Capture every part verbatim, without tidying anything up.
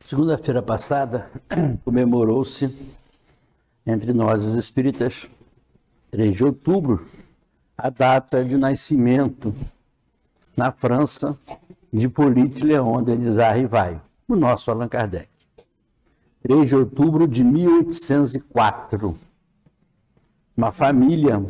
Segunda-feira passada, comemorou-se, entre nós os espíritas, três de outubro, a data de nascimento na França de Hippolyte Léon Denis Rivail, o nosso Allan Kardec. três de outubro de mil oitocentos e quatro. Uma família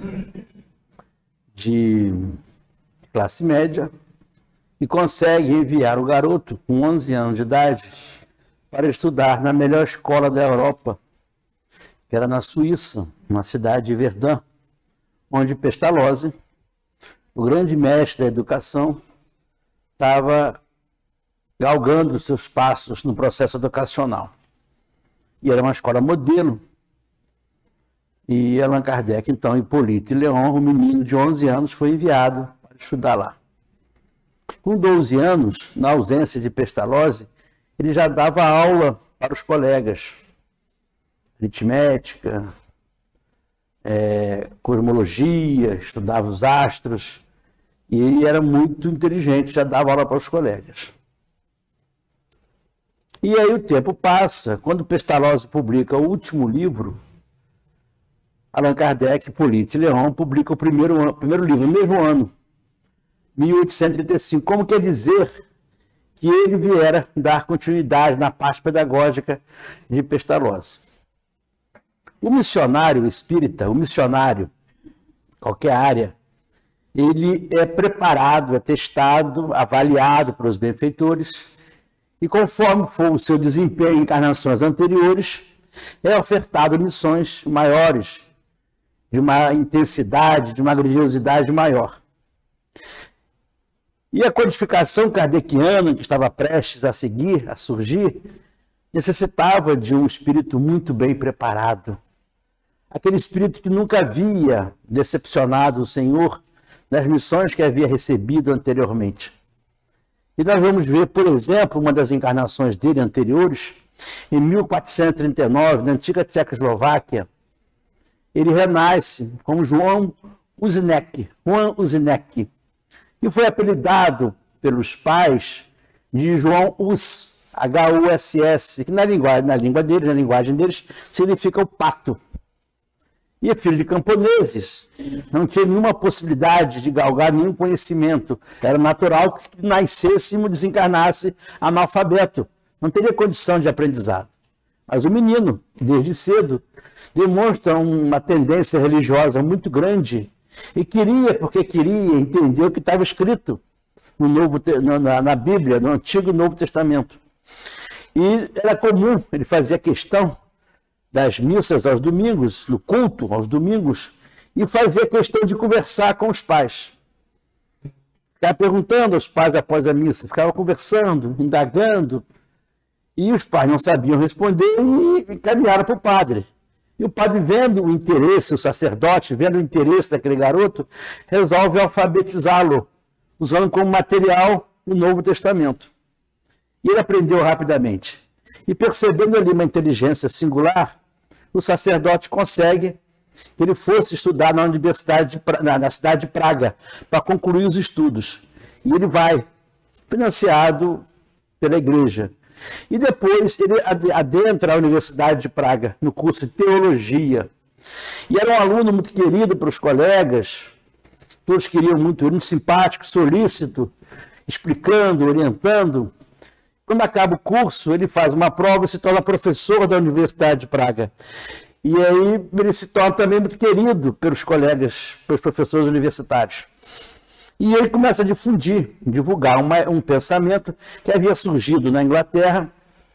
de classe média e consegue enviar o garoto com onze anos de idade para estudar na melhor escola da Europa, que era na Suíça, na cidade de Verdun, onde Pestalozzi, o grande mestre da educação, estava galgando seus passos no processo educacional. E era uma escola modelo. E Allan Kardec, então, Hippolyte Léon, um menino de onze anos, foi enviado para estudar lá. Com doze anos, na ausência de Pestalozzi, ele já dava aula para os colegas. Aritmética, é, cosmologia, estudava os astros. E ele era muito inteligente, já dava aula para os colegas. E aí o tempo passa. Quando Pestalozzi publica o último livro, Allan Kardec, Hippolyte Léon, publica o primeiro, o primeiro livro, no mesmo ano, mil oitocentos e trinta e cinco. Como quer dizer que ele viera dar continuidade na parte pedagógica de Pestalozzi. O missionário espírita, o missionário, qualquer área, ele é preparado, é testado, avaliado pelos benfeitores, e conforme for o seu desempenho em encarnações anteriores, é ofertado missões maiores, de uma intensidade, de uma grandiosidade maior. E a codificação kardeciana, que estava prestes a seguir, a surgir, necessitava de um espírito muito bem preparado. Aquele espírito que nunca havia decepcionado o Senhor nas missões que havia recebido anteriormente. E nós vamos ver, por exemplo, uma das encarnações dele anteriores, em mil quatrocentos e trinta e nove, na antiga Tchecoslováquia. Ele renasce como João Husinek, Juan Husinek, e foi apelidado pelos pais de João Hus, H U S S, que na linguagem, na língua deles, na linguagem deles, significa o pato. E é filho de camponeses, não tinha nenhuma possibilidade de galgar nenhum conhecimento. Era natural que nascesse e desencarnasse analfabeto. Não teria condição de aprendizado. Mas o menino, desde cedo, demonstra uma tendência religiosa muito grande e queria, porque queria entender o que estava escrito no Novo, na, na Bíblia, no Antigo e Novo Testamento. E era comum, ele fazia questão das missas aos domingos, do culto aos domingos, e fazia questão de conversar com os pais. Ficava perguntando aos pais após a missa, ficava conversando, indagando, e os pais não sabiam responder e encaminharam para o padre. E o padre, vendo o interesse, o sacerdote, vendo o interesse daquele garoto, resolve alfabetizá-lo, usando como material o Novo Testamento. E ele aprendeu rapidamente. E percebendo ali uma inteligência singular, o sacerdote consegue que ele fosse estudar na universidade, de, na, na cidade de Praga, para concluir os estudos. E ele vai, financiado pela igreja. E depois ele adentra a Universidade de Praga, no curso de Teologia. E era um aluno muito querido para os colegas, todos queriam muito ele, muito simpático, solícito, explicando, orientando. Quando acaba o curso, ele faz uma prova e se torna professor da Universidade de Praga. E aí ele se torna também muito querido pelos colegas, pelos professores universitários. E ele começa a difundir, divulgar uma, um pensamento que havia surgido na Inglaterra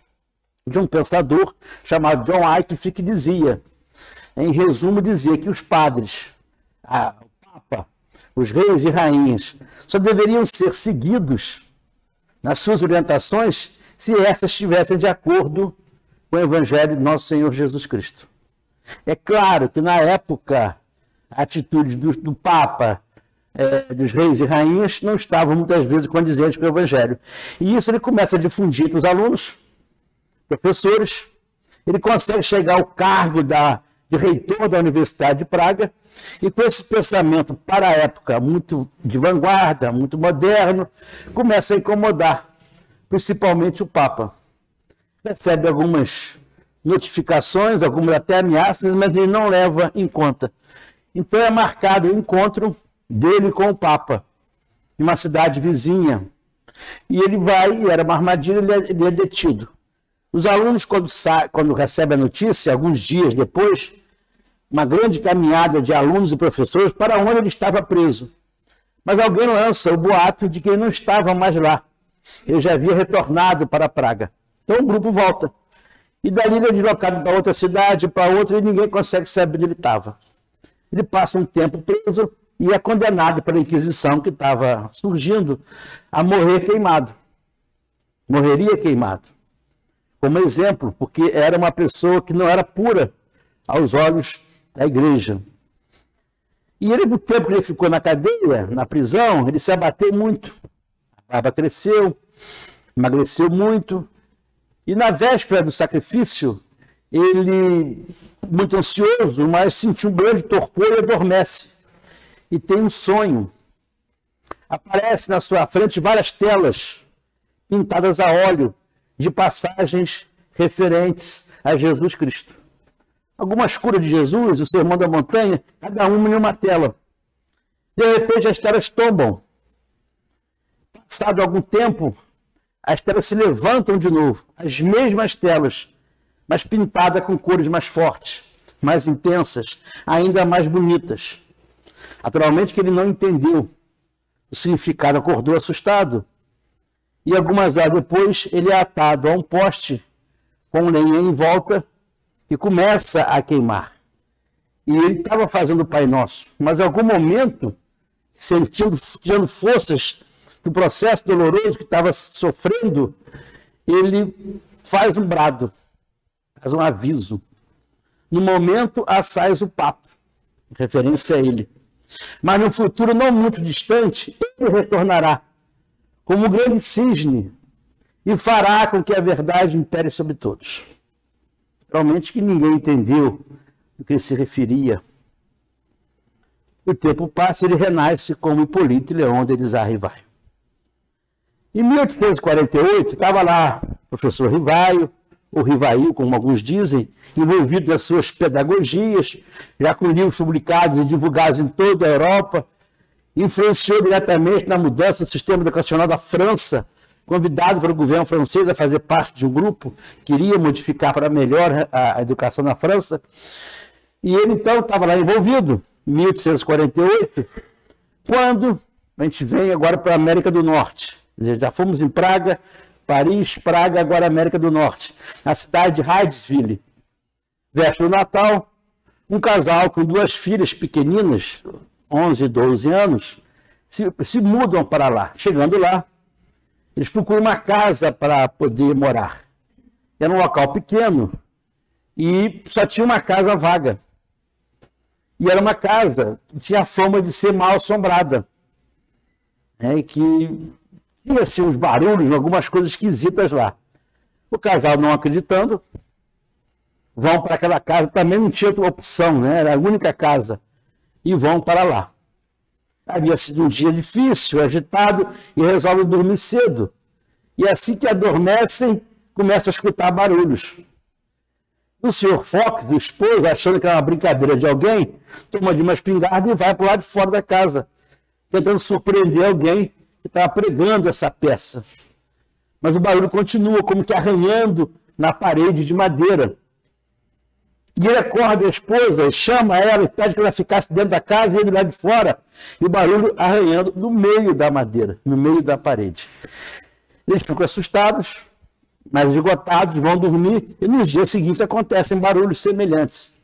de um pensador chamado John Wycliffe, que dizia, em resumo, dizia que os padres, a, o Papa, os reis e rainhas, só deveriam ser seguidos nas suas orientações se essas estivessem de acordo com o Evangelho de Nosso Senhor Jesus Cristo. É claro que na época a atitude do, do Papa, É, dos reis e rainhas, não estavam muitas vezes condizentes com o Evangelho. E isso ele começa a difundir para os alunos, professores, ele consegue chegar ao cargo da, de reitor da Universidade de Praga, e com esse pensamento, para a época, muito de vanguarda, muito moderno, começa a incomodar, principalmente o Papa. recebe algumas notificações, algumas até ameaças, mas ele não leva em conta. Então é marcado o encontro dele com o Papa, em uma cidade vizinha. E ele vai, e era uma armadilha, ele é, ele é detido. Os alunos, quando, sa quando recebem a notícia, alguns dias depois, uma grande caminhada de alunos e professores para onde ele estava preso. Mas alguém lança o boato de que ele não estava mais lá. Ele já havia retornado para Praga. Então o grupo volta. E dali ele é deslocado para outra cidade, para outra, e ninguém consegue saber onde ele estava. Ele passa um tempo preso e é condenado pela Inquisição, que estava surgindo, a morrer queimado. Morreria queimado. Como exemplo, porque era uma pessoa que não era pura aos olhos da igreja. E ele, no tempo que ele ficou na cadeia, na prisão, ele se abateu muito. A barba cresceu, emagreceu muito. E na véspera do sacrifício, ele, muito ansioso, mas sentiu um grande torpor e adormece. E tem um sonho. Aparece na sua frente várias telas pintadas a óleo de passagens referentes a Jesus Cristo. Algumas curas de Jesus, o Sermão da Montanha, cada uma em uma tela. De repente as telas tombam. Passado algum tempo, as telas se levantam de novo, as mesmas telas, mas pintadas com cores mais fortes, mais intensas, ainda mais bonitas. Naturalmente que ele não entendeu o significado, acordou assustado. E algumas horas depois, ele é atado a um poste com lenha em volta e começa a queimar. E ele estava fazendo o Pai Nosso, mas em algum momento, sentindo, tirando forças do processo doloroso que estava sofrendo, ele faz um brado, faz um aviso. No momento, assais o papo, referência a ele. Mas no futuro não muito distante, ele retornará como um grande cisne e fará com que a verdade impere sobre todos. Realmente que ninguém entendeu do que ele se referia. O tempo passa e ele renasce como Hipólito e Leão de Elisa Rivaio. Em mil oitocentos e quarenta e oito, estava lá o professor Rivaio, ou Rivail, como alguns dizem, envolvido nas suas pedagogias, já com livros publicados e divulgados em toda a Europa, influenciou diretamente na mudança do sistema educacional da França, convidado pelo governo francês a fazer parte de um grupo que queria modificar para melhor a educação na França. E ele, então, estava lá envolvido, em mil oitocentos e quarenta e oito, quando a gente vem agora para a América do Norte. Já fomos em Praga, Paris, Praga, agora América do Norte, na cidade de Hydesville. Véspera do Natal, um casal com duas filhas pequeninas, onze e doze anos, se, se mudam para lá. Chegando lá, eles procuram uma casa para poder morar. Era um local pequeno e só tinha uma casa vaga. E era uma casa que tinha a fama de ser mal assombrada. Né, e que tinha assim, uns barulhos, algumas coisas esquisitas lá. O casal, não acreditando, vão para aquela casa. Também não tinha outra opção, né? Era a única casa. E vão para lá. Havia sido um dia difícil, agitado, e resolvem dormir cedo. E assim que adormecem, começam a escutar barulhos. O senhor Fox, o esposo, achando que era uma brincadeira de alguém, toma de uma espingarda e vai para o lado de fora da casa, tentando surpreender alguém que estava pregando essa peça. Mas o barulho continua, como que arranhando na parede de madeira. E ele acorda a esposa, chama ela e pede que ela ficasse dentro da casa e ele lá de fora. E o barulho arranhando no meio da madeira, no meio da parede. Eles ficam assustados, mas esgotados, vão dormir. E nos dias seguintes acontecem barulhos semelhantes.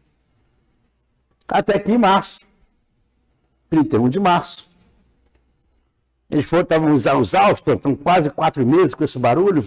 Até que em março, trinta e um de março, eles foram, estavam exaustos, estão quase quatro meses com esse barulho.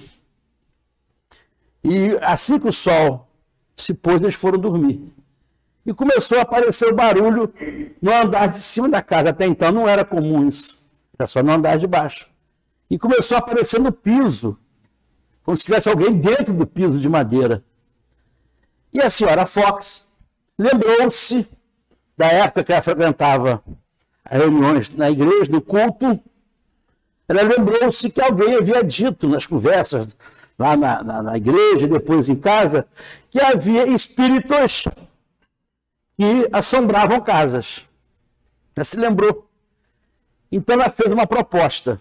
E assim que o sol se pôs, eles foram dormir. E começou a aparecer o barulho no andar de cima da casa. Até então não era comum isso. Era só no andar de baixo. E começou a aparecer no piso, como se tivesse alguém dentro do piso de madeira. E a senhora Fox lembrou-se da época que ela frequentava as reuniões na igreja, no culto. Ela lembrou-se que alguém havia dito nas conversas lá na, na, na igreja, depois em casa, que havia espíritos que assombravam casas. Ela se lembrou. Então ela fez uma proposta.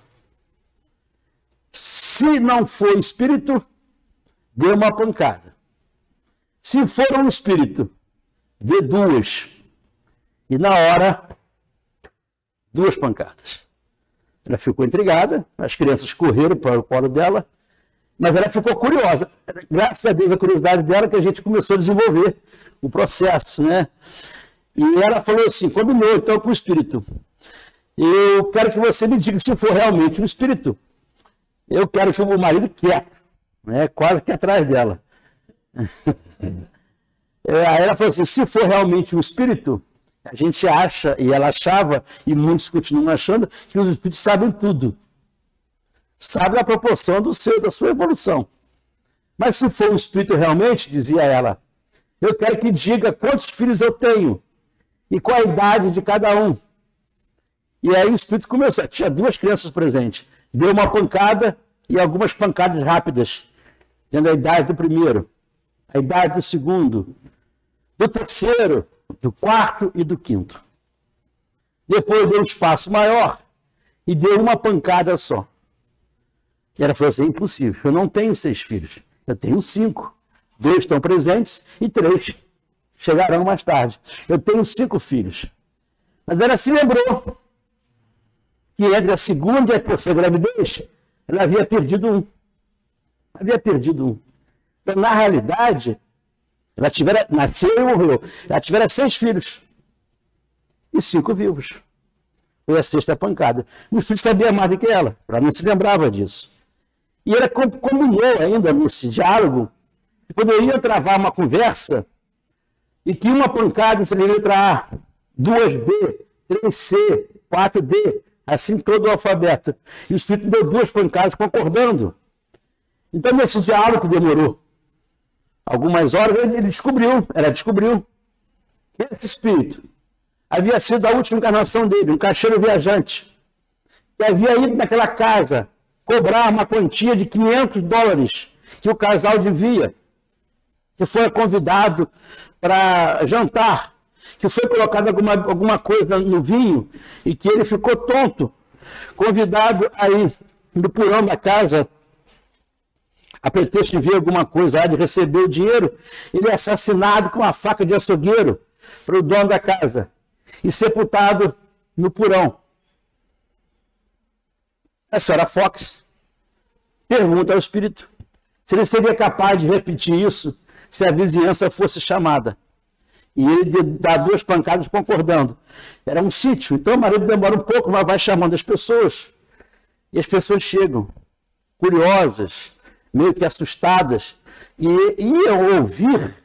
Se não for espírito, dê uma pancada. Se for um espírito, dê duas. E na hora, duas pancadas. Ela ficou intrigada, as crianças correram para o colo dela, mas ela ficou curiosa. Graças a Deus, a curiosidade dela que a gente começou a desenvolver o processo, né? E ela falou assim, combinou então com o espírito. Eu quero que você me diga se for realmente um espírito. Eu quero que o marido quieto, né? Quase que atrás dela. Aí ela falou assim, se for realmente um espírito, a gente acha, e ela achava, e muitos continuam achando, que os espíritos sabem tudo. Sabem a proporção do seu, da sua evolução. Mas se for um espírito realmente, dizia ela, eu quero que diga quantos filhos eu tenho e qual a idade de cada um. E aí o espírito começou, tinha duas crianças presentes, deu uma pancada e algumas pancadas rápidas, dando a idade do primeiro, a idade do segundo, do terceiro, do quarto e do quinto. Depois deu um espaço maior e deu uma pancada só. E ela falou assim, é impossível, eu não tenho seis filhos, eu tenho cinco. Dois estão presentes e três chegarão mais tarde. Eu tenho cinco filhos. Mas ela se lembrou que entre a segunda e a terceira gravidez, ela havia perdido um. Havia perdido um. Então, na realidade, ela tivera, nasceu e morreu. Ela tivera seis filhos e cinco vivos. Foi a sexta pancada. O filho sabia mais do que ela, ela não se lembrava disso. E ela combinou ainda nesse diálogo que poderia travar uma conversa e que uma pancada seria letra A, duas B, três C, quatro D, assim todo o alfabeto. E o espírito deu duas pancadas concordando. Então, nesse diálogo que demorou algumas horas, ele descobriu, ela descobriu que esse espírito havia sido a última encarnação dele, um caixeiro viajante, que havia ido naquela casa cobrar uma quantia de quinhentos dólares que o casal devia, que foi convidado para jantar, que foi colocado alguma, alguma coisa no vinho e que ele ficou tonto, convidado aí no porão da casa, a pretexto de ver alguma coisa lá, de receber o dinheiro, ele é assassinado com uma faca de açougueiro para o dono da casa e sepultado no porão. A senhora Fox pergunta ao espírito se ele seria capaz de repetir isso se a vizinhança fosse chamada. E ele dá duas pancadas concordando. Era um sítio, então o marido demora um pouco, mas vai chamando as pessoas. E as pessoas chegam, curiosas, meio que assustadas, e iam ouvir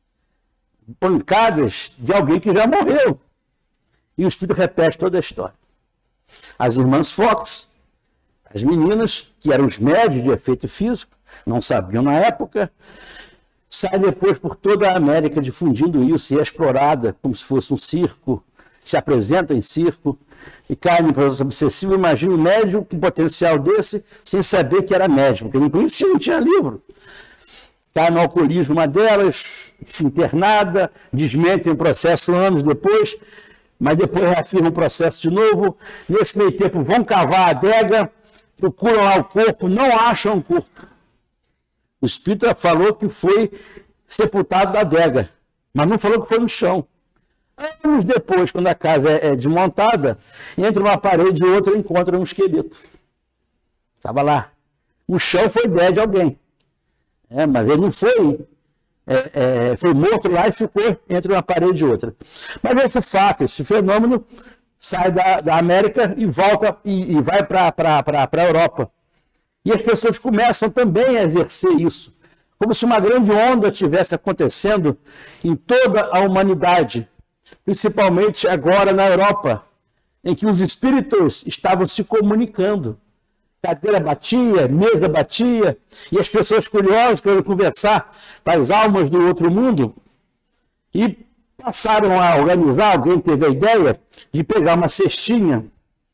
pancadas de alguém que já morreu. E o espírito repete toda a história. As irmãs Fox, as meninas, que eram os médios de efeito físico, não sabiam na época, saem depois por toda a América difundindo isso, e é explorada como se fosse um circo, se apresenta em circo, e cai no processo obsessivo. Imagina um médium com potencial desse, sem saber que era médium, porque não conhecia, não tinha livro. Cai no alcoolismo, uma delas, internada, desmentem o processo anos depois, mas depois reafirma o processo de novo. Nesse meio tempo vão cavar a adega, procuram lá o corpo, não acham o corpo. O espírito falou que foi sepultado na adega, mas não falou que foi no chão. Anos depois, quando a casa é desmontada, entre uma parede e outra encontra um esqueleto. Estava lá. O chão foi ideia de alguém. É, mas ele não foi, é, é, foi morto lá e ficou entre uma parede e outra. Mas esse fato, esse fenômeno, sai da, da América e volta e, e vai para a Europa. E as pessoas começam também a exercer isso, como se uma grande onda estivesse acontecendo em toda a humanidade, principalmente agora na Europa, em que os espíritos estavam se comunicando. Cadeira batia, mesa batia, e as pessoas curiosas querendo conversar com as almas do outro mundo, e passaram a organizar, alguém teve a ideia de pegar uma cestinha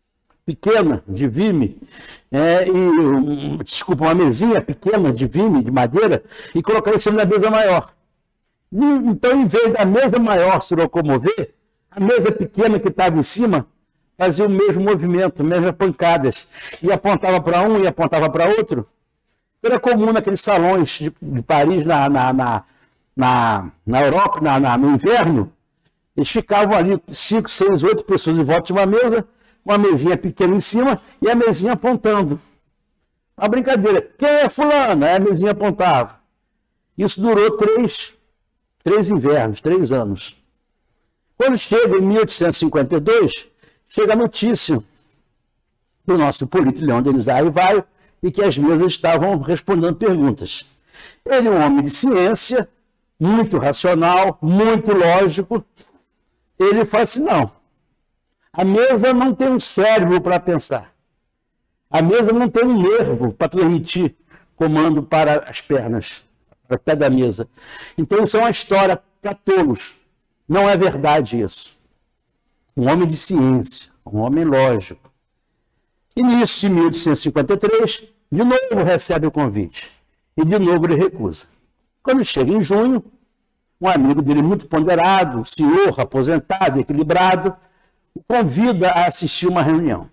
pequena de vime, é, e, um, desculpa, uma mesinha pequena de vime, de madeira, e colocar em cima da mesa maior. E, então, em vez da mesa maior se locomover, a mesa pequena que estava em cima fazia o mesmo movimento, mesmas pancadas, e apontava para um e apontava para outro. Era comum naqueles salões de, de Paris, na, na, na, na, na Europa, na, na, no inverno, eles ficavam ali, cinco, seis, oito pessoas em volta de uma mesa, uma mesinha pequena em cima e a mesinha apontando. Uma brincadeira. Quem é fulano? Aí a mesinha apontava. Isso durou três, três invernos, três anos. Quando chega em mil oitocentos e cinquenta e dois, chega a notícia do nosso Polito Leão Denis Arrivaio e que as mesas estavam respondendo perguntas. Ele é um homem de ciência, muito racional, muito lógico. Ele fala assim, não, a mesa não tem um cérebro para pensar. A mesa não tem um nervo para transmitir comando para as pernas, para o pé da mesa. Então isso é uma história para tolos. Não é verdade isso. Um homem de ciência, um homem lógico. Início de mil oitocentos e cinquenta e três, de novo recebe o convite. E de novo ele recusa. Quando chega em junho, um amigo dele muito ponderado, um senhor aposentado, equilibrado, o convida a assistir uma reunião.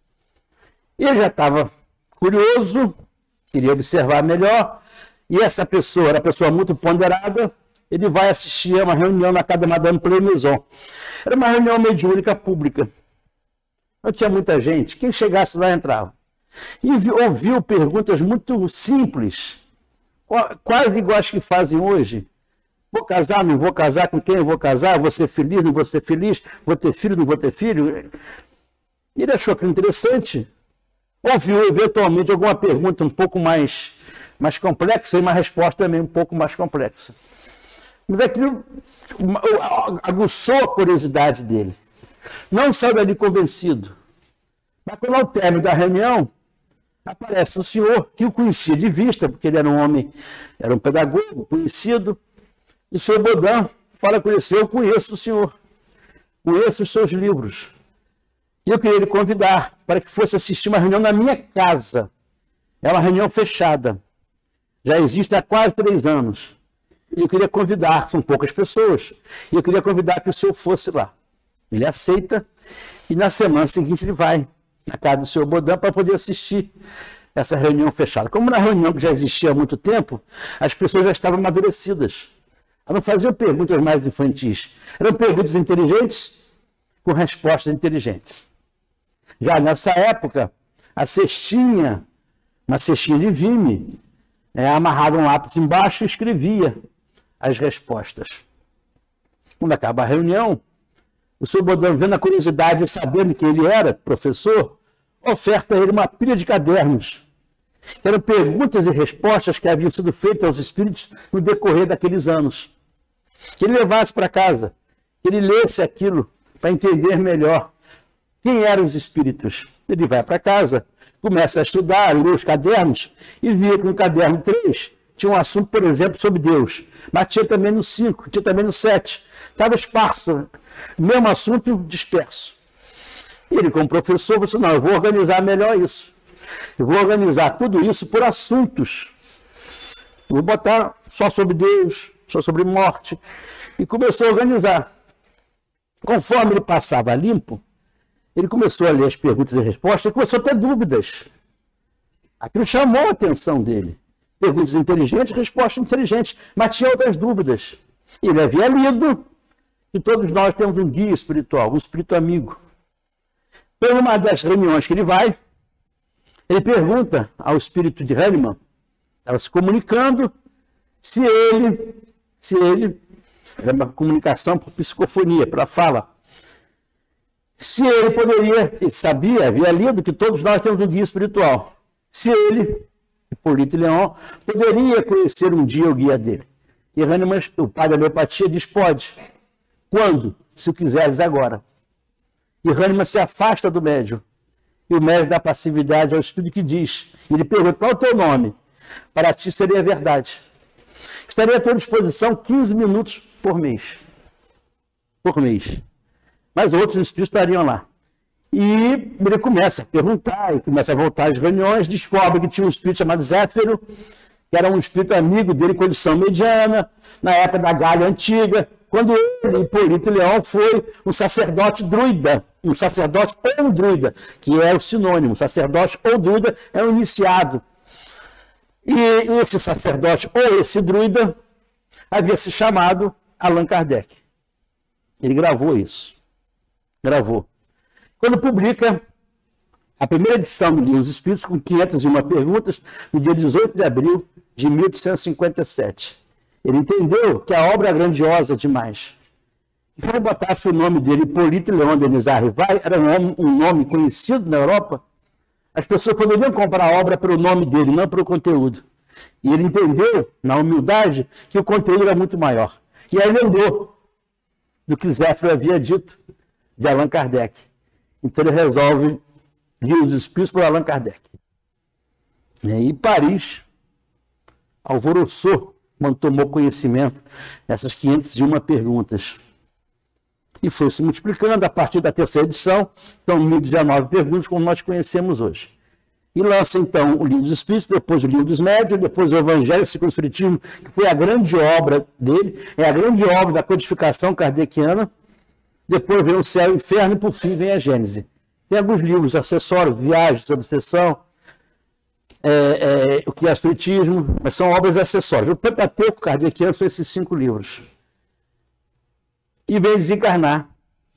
Ele já estava curioso, queria observar melhor, e essa pessoa era uma pessoa muito ponderada, ele vai assistir a uma reunião na casa da Madame Plémaison. Era uma reunião mediúnica pública. Não tinha muita gente, quem chegasse lá entrava. E ouviu perguntas muito simples, quase iguais que fazem hoje. Vou casar, não vou casar, com quem eu vou casar, vou ser feliz, não vou ser feliz, vou ter filho, não vou ter filho. Ele achou aquilo interessante. Ouviu eventualmente alguma pergunta um pouco mais, mais complexa e uma resposta também um pouco mais complexa. Mas aquilo aguçou a curiosidade dele. Não saiu dali convencido. Mas quando ao término da reunião, aparece um senhor que o conhecia de vista, porque ele era um homem, era um pedagogo conhecido. E o senhor Baudin fala com ele, eu conheço o senhor, conheço os seus livros. E eu queria lhe convidar para que fosse assistir uma reunião na minha casa. É uma reunião fechada. Já existe há quase três anos. E eu queria convidar, são poucas pessoas, e eu queria convidar que o senhor fosse lá. Ele aceita, e na semana seguinte ele vai na casa do senhor Baudin para poder assistir essa reunião fechada. Como na reunião que já existia há muito tempo, as pessoas já estavam amadurecidas. Elas não faziam perguntas mais infantis. Eram perguntas inteligentes com respostas inteligentes. Já nessa época, a cestinha, uma cestinha de vime, é, amarrada um lápis embaixo e escrevia as respostas. Quando acaba a reunião, o senhor Baudin, vendo a curiosidade e sabendo que ele era professor, oferta a ele uma pilha de cadernos. Que eram perguntas e respostas que haviam sido feitas aos espíritos no decorrer daqueles anos. Que ele levasse para casa, que ele lesse aquilo para entender melhor quem eram os espíritos. Ele vai para casa, começa a estudar, a ler os cadernos e via que no caderno três tinha um assunto, por exemplo, sobre Deus. Mas tinha também no cinco, tinha também no sete. Estava esparso, mesmo assunto disperso. E ele, como professor, disse, não, eu vou organizar melhor isso. Eu vou organizar tudo isso por assuntos. Eu vou botar só sobre Deus, só sobre morte. E começou a organizar. Conforme ele passava limpo, ele começou a ler as perguntas e respostas e começou a ter dúvidas. Aquilo chamou a atenção dele. Perguntas inteligentes, respostas inteligentes, mas tinha outras dúvidas. Ele havia lido que todos nós temos um guia espiritual, um espírito amigo. Por uma das reuniões que ele vai, ele pergunta ao espírito de Hahnemann, estava se comunicando, se ele, se ele, era uma comunicação por psicofonia, para fala, se ele poderia, ele sabia, havia lido que todos nós temos um guia espiritual, se ele, Hipólito Leão, poderia conhecer um dia o guia dele. E Hahnemann, o pai da homeopatia, diz, pode. Quando? Se o quiseres agora. E Hahnemann se afasta do médium. E o médium dá passividade ao espírito que diz. E ele pergunta, qual é o teu nome? Para ti seria verdade. Estaria à tua disposição quinze minutos por mês. Por mês. Mas outros espíritos estariam lá. E ele começa a perguntar, e começa a voltar às reuniões, descobre que tinha um espírito chamado Zéfiro, que era um espírito amigo dele, condição mediana, na época da Gália Antiga, quando ele, Hipólito Leão, foi um sacerdote druida, um sacerdote ou um druida, que é o sinônimo, sacerdote ou druida é um iniciado. E esse sacerdote ou esse druida havia se chamado Allan Kardec. Ele gravou isso, gravou. Quando publica a primeira edição do Livro dos Espíritos, com quinhentas e uma perguntas, no dia dezoito de abril de mil oitocentos e cinquenta e sete. Ele entendeu que a obra é grandiosa demais. Se ele botasse o nome dele, Hipólito Leão Denis Arrivai, era um nome, um nome conhecido na Europa, as pessoas poderiam comprar a obra pelo nome dele, não pelo conteúdo. E ele entendeu, na humildade, que o conteúdo era muito maior. E aí lembrou do que Zéfiro havia dito de Allan Kardec. Então ele resolve Livro dos Espíritos por Allan Kardec. E Paris alvoroçou quando tomou conhecimento dessas quinhentas e uma perguntas. E foi se multiplicando a partir da terceira edição, são mil e dezenove perguntas, como nós conhecemos hoje. E lança, então, o Livro dos Espíritos, depois o Livro dos Médiuns, depois o Evangelho segundo o Espiritismo, que foi a grande obra dele, é a grande obra da codificação kardeciana. Depois vem o Céu e o Inferno e, por fim, vem a Gênese. Tem alguns livros, acessórios, Viagens, Obsessão, é, é, o que é Espiritismo, mas são obras acessórias. O Pentateuco kardeciano são esses cinco livros. E vem desencarnar.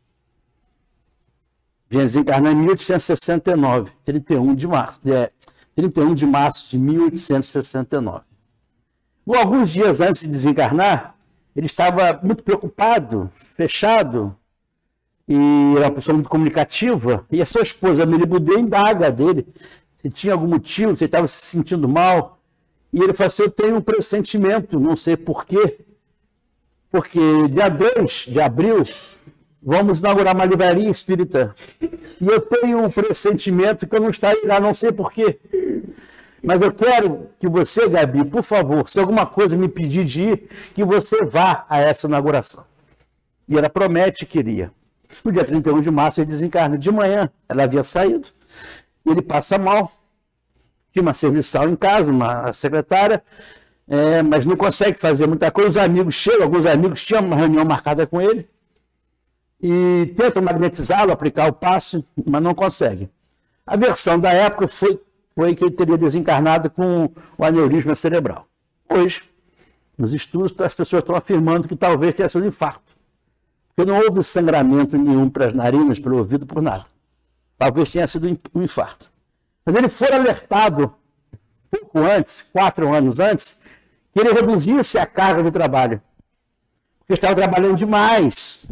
Vem desencarnar em mil oitocentos e sessenta e nove, trinta e um de março, é, trinta e um de março de mil oitocentos e sessenta e nove. Bom, alguns dias antes de desencarnar, ele estava muito preocupado, fechado, e era uma pessoa muito comunicativa, e a sua esposa, Amélie Boudet, indaga dele se tinha algum motivo, se ele estava se sentindo mal, e ele falou assim, eu tenho um pressentimento, não sei porquê, porque dia dois de abril, vamos inaugurar uma livraria espírita. E eu tenho um pressentimento que eu não estarei lá, não sei porquê. Mas eu quero que você, Gabi, por favor, se alguma coisa me pedir de ir, que você vá a essa inauguração. E ela promete que iria. No dia trinta e um de março, ele desencarna. De manhã, ela havia saído. Ele passa mal. Tinha uma serviçal em casa, uma secretária, é, mas não consegue fazer muita coisa. Os amigos chegam, alguns amigos tinham uma reunião marcada com ele. E tentam magnetizá-lo, aplicar o passe, mas não conseguem. A versão da época foi, foi que ele teria desencarnado com o aneurisma cerebral. Hoje, nos estudos, as pessoas estão afirmando que talvez tenha sido um infarto. Porque não houve sangramento nenhum para as narinas, pelo ouvido, por nada. Talvez tenha sido um infarto. Mas ele foi alertado, pouco antes, quatro anos antes, que ele reduzisse a carga de trabalho. Porque estava trabalhando demais.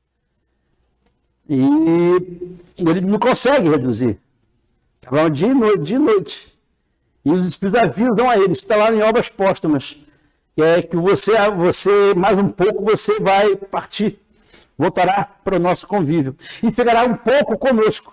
E ele não consegue reduzir. Trabalham dia e noite, dia e noite. E os espíritos avisam a ele, isso está lá em Obras Póstumas, que é que você, você, mais um pouco, você vai partir, voltará para o nosso convívio e ficará um pouco conosco.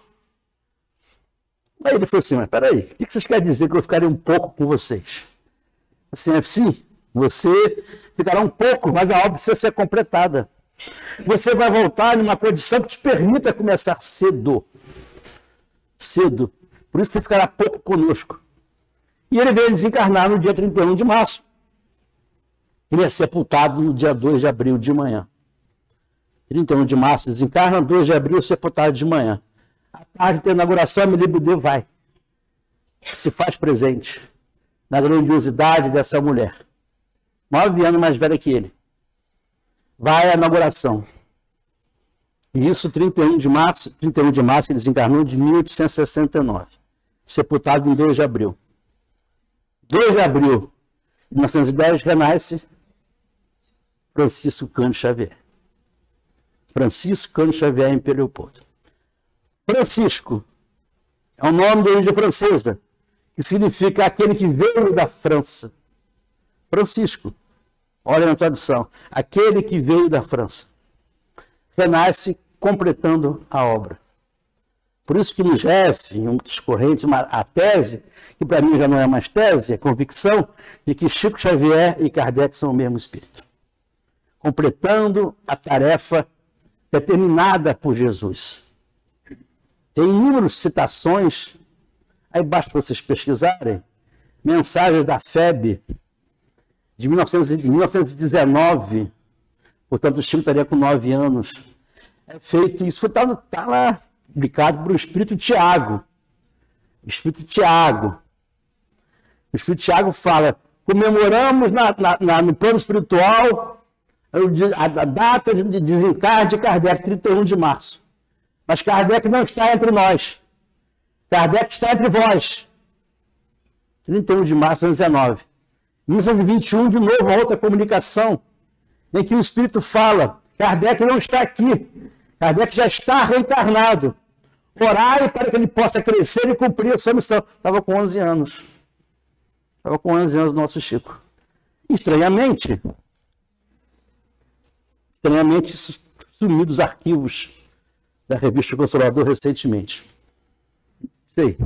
Aí ele falou assim, mas peraí, o que vocês querem dizer que eu ficarei um pouco com vocês? Assim, é sim, você ficará um pouco, mas a obra precisa ser completada. Você vai voltar numa condição que te permita começar cedo. Cedo. Por isso você ficará pouco conosco. E ele veio desencarnar no dia trinta e um de março. Ele é sepultado no dia dois de abril de manhã. trinta e um de março desencarna, dois de abril sepultado de manhã. À tarde da inauguração, a Amélie Boudet vai. Se faz presente na grandiosidade dessa mulher. Nove anos mais velha que ele. Vai à inauguração. E isso trinta e um de março, trinta e um de março, ele desencarnou de mil oitocentos e sessenta e nove. Sepultado em dois de abril. dois de abril de mil novecentos e dez, renasce Francisco Cândido Xavier. Francisco Cândido Xavier em Leopoldo. Francisco é o nome de origem francesa, que significa aquele que veio da França. Francisco. Olha na tradução. Aquele que veio da França. Renasce completando a obra. Por isso que no G F, em um dos correntes, uma, a tese, que para mim já não é mais tese, é convicção, de que Chico Xavier e Kardec são o mesmo espírito. Completando a tarefa determinada por Jesus. Tem inúmeras citações, aí basta vocês pesquisarem, mensagens da F E B de mil novecentos e dezenove, portanto o Chico estaria com nove anos. É feito, isso está tá lá publicado por o Espírito Tiago. O Espírito Tiago. O Espírito Tiago fala, comemoramos na, na, na, no plano espiritual a, a data de desencarne de Kardec, trinta e um de março. Mas Kardec não está entre nós. Kardec está entre vós. trinta e um de março de dezenove. mil novecentos e vinte e um, de novo, uma outra comunicação, em que o Espírito fala, Kardec não está aqui. Kardec já está reencarnado. Orai para que ele possa crescer e cumprir a sua missão. Estava com onze anos. Estava com onze anos o nosso Chico. Estranhamente, estranhamente sumiu dos arquivos da revista Consolador recentemente. Sei.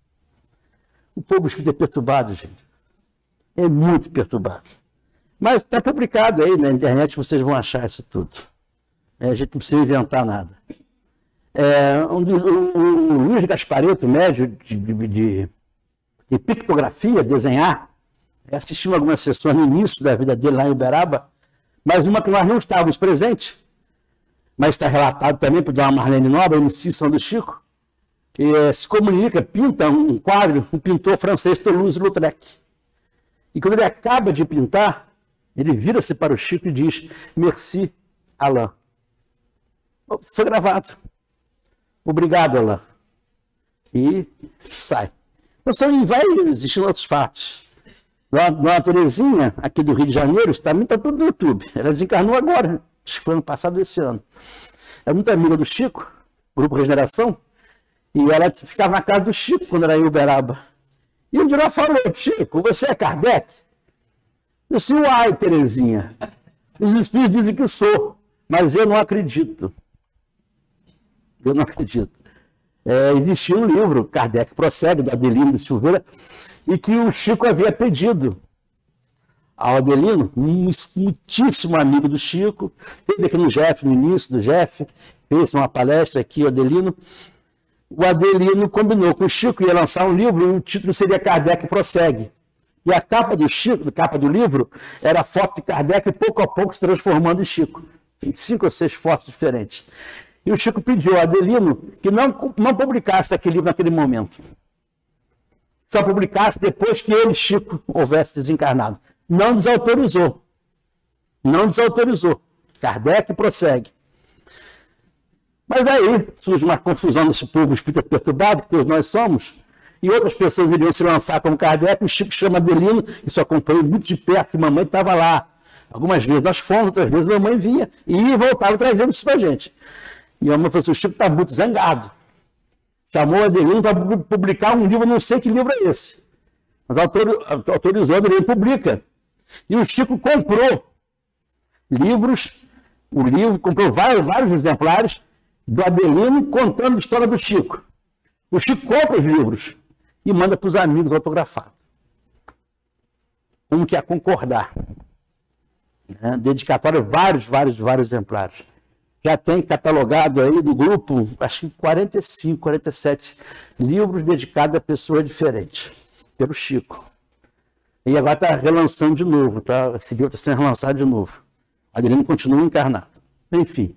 O povo espírita é perturbado, gente. É muito perturbado. Mas está publicado aí na internet, vocês vão achar isso tudo. É, a gente não precisa inventar nada. É, um, um, um, o Luiz Gasparetto, médio de, de, de, de pictografia, desenhar, assistimos algumas sessões no início da vida dele lá em Uberaba, mas uma que nós não estávamos presentes, mas está relatado também por Dona Marlene Nobre, a iniciação do Chico, que é, se comunica, pinta um quadro, um pintor francês, Toulouse-Lautrec. E quando ele acaba de pintar, ele vira-se para o Chico e diz, merci, Alain. Foi gravado. Obrigado, Alain. E sai. Então, vai existindo outros fatos. Dona Terezinha, aqui do Rio de Janeiro, está tá tudo no YouTube. Ela desencarnou agora, acho que foi ano passado, esse ano. É muito amiga do Chico, Grupo Regeneração, e ela ficava na casa do Chico quando era em Uberaba. E um dia ela falou, Chico, você é Kardec? Eu disse, uai, Terezinha, os espíritos dizem que eu sou, mas eu não acredito. Eu não acredito. É, existia um livro, Kardec Prossegue, do Adelino de Silveira, e que o Chico havia pedido ao Adelino, um muitíssimo amigo do Chico, teve aqui no Jeff, no início do Jeff, fez uma palestra aqui, o Adelino. O Adelino combinou com o Chico, ia lançar um livro, e o título seria Kardec Prossegue. E a capa do Chico, a capa do livro, era a foto de Kardec, pouco a pouco se transformando em Chico. Tem cinco ou seis fotos diferentes. E o Chico pediu ao Adelino que não, não publicasse aquele livro naquele momento. Só publicasse depois que ele, Chico, houvesse desencarnado. Não desautorizou. Não desautorizou. Kardec prossegue. Mas aí surge uma confusão nesse povo espírita perturbado, que todos nós somos, e outras pessoas iriam se lançar como Kardec, o Chico chama Adelino, isso acompanhou muito de perto, que mamãe estava lá. Algumas vezes nós fomos, outras vezes mamãe vinha e voltava trazendo isso para a gente. E a mamãe falou assim, o Chico está muito zangado. Chamou o Adelino para publicar um livro, não sei que livro é esse. Mas autorizou, o Adelino publica. E o Chico comprou livros, o livro, comprou vários, vários exemplares do Adelino contando a história do Chico. O Chico compra os livros e manda para os amigos autografados. Um que é concordar. Né? Dedicatório, vários, vários, vários exemplares. Já tem catalogado aí do grupo, acho que quarenta e cinco, quarenta e sete livros dedicados a pessoas diferentes, pelo Chico. E agora está relançando de novo, tá? Esse livro está sendo relançado de novo. O Adelino continua encarnado. Enfim,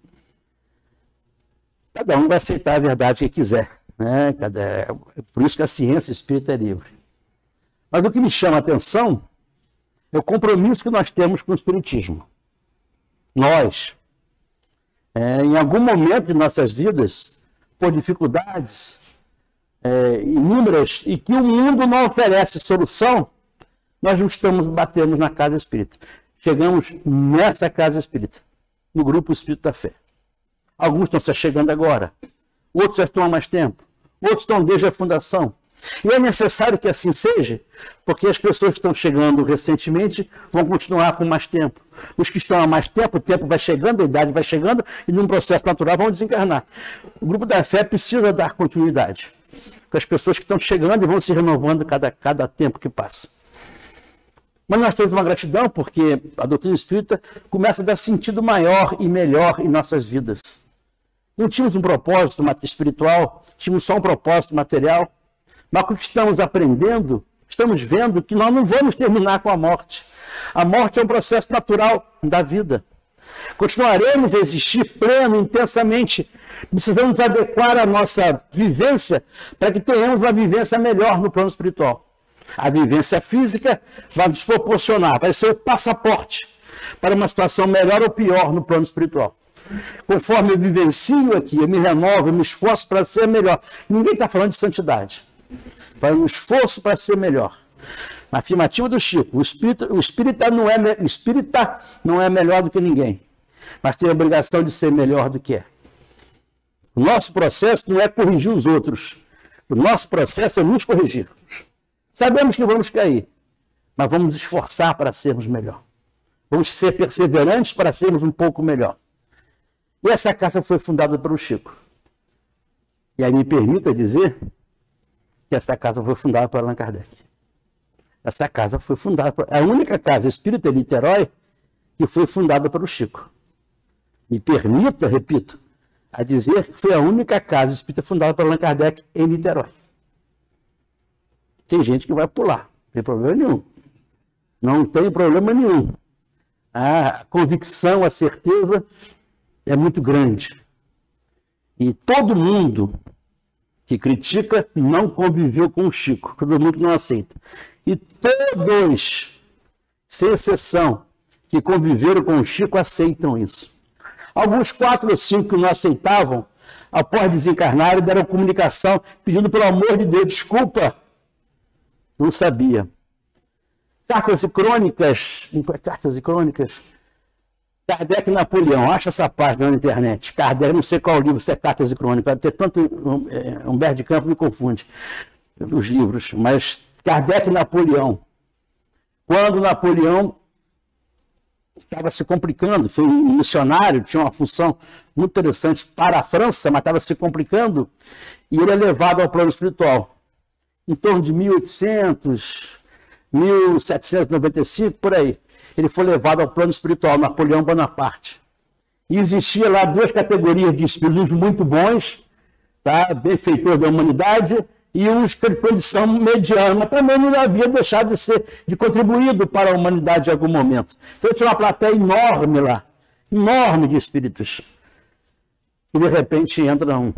cada um vai aceitar a verdade que quiser. Né? Cada... É por isso que a ciência espírita é livre. Mas o que me chama a atenção é o compromisso que nós temos com o Espiritismo. Nós, é, em algum momento de nossas vidas, por dificuldades é, inúmeras, e que o mundo não oferece solução, nós nos estamos batendo na casa espírita. Chegamos nessa casa espírita, no grupo Espírito da Fé. Alguns estão se chegando agora, outros já estão há mais tempo, outros estão desde a fundação. E é necessário que assim seja, porque as pessoas que estão chegando recentemente vão continuar com mais tempo. Os que estão há mais tempo, o tempo vai chegando, a idade vai chegando, e num processo natural vão desencarnar. O grupo da fé precisa dar continuidade, com as pessoas que estão chegando e vão se renovando cada, cada tempo que passa. Mas nós temos uma gratidão, porque a doutrina espírita começa a dar sentido maior e melhor em nossas vidas. Não tínhamos um propósito espiritual, tínhamos só um propósito material. Mas o que estamos aprendendo, estamos vendo que nós não vamos terminar com a morte. A morte é um processo natural da vida. Continuaremos a existir pleno, intensamente. Precisamos adequar a nossa vivência para que tenhamos uma vivência melhor no plano espiritual. A vivência física vai nos proporcionar, vai ser o passaporte para uma situação melhor ou pior no plano espiritual. Conforme eu vivencio aqui, eu me renovo, eu me esforço para ser melhor. Ninguém está falando de santidade. Para um esforço para ser melhor. Na afirmativa do Chico, o espírita, o espírita, não é, o espírita não é melhor do que ninguém, mas tem a obrigação de ser melhor do que é. O nosso processo não é corrigir os outros. O nosso processo é nos corrigirmos. Sabemos que vamos cair, mas vamos nos esforçar para sermos melhor. Vamos ser perseverantes para sermos um pouco melhor. E essa casa foi fundada pelo Chico. E aí me permita dizer que essa casa foi fundada por Allan Kardec. Essa casa foi fundada por... É a única casa espírita de Niterói que foi fundada pelo Chico. Me permita, repito, a dizer que foi a única casa espírita fundada por Allan Kardec em Niterói. Tem gente que vai pular, não tem problema nenhum. Não tem problema nenhum. A convicção, a certeza é muito grande. E todo mundo que critica não conviveu com o Chico, todo mundo não aceita. E todos, sem exceção, que conviveram com o Chico aceitam isso. Alguns quatro ou cinco que não aceitavam, após desencarnar, deram comunicação pedindo pelo amor de Deus, desculpa, não sabia. Cartas e Crônicas, Cartas e Crônicas, Kardec e Napoleão, acha essa página na internet. Kardec, não sei qual livro, se é Cartas e Crônicas, vai ter tanto, é, Humberto de Campos me confunde, os livros, mas Kardec e Napoleão. Quando Napoleão estava se complicando, foi um missionário, tinha uma função muito interessante para a França, mas estava se complicando, e ele é levado ao plano espiritual. Em torno de mil e oitocentos, mil setecentos e noventa e cinco, por aí. Ele foi levado ao plano espiritual, Napoleão Bonaparte. E existia lá duas categorias de espíritos muito bons, tá? Benfeitores da humanidade, e uns de condição mediana, mas também não havia deixado de ser de contribuído para a humanidade em algum momento. Então tinha uma plateia enorme lá, enorme de espíritos. E de repente entra um.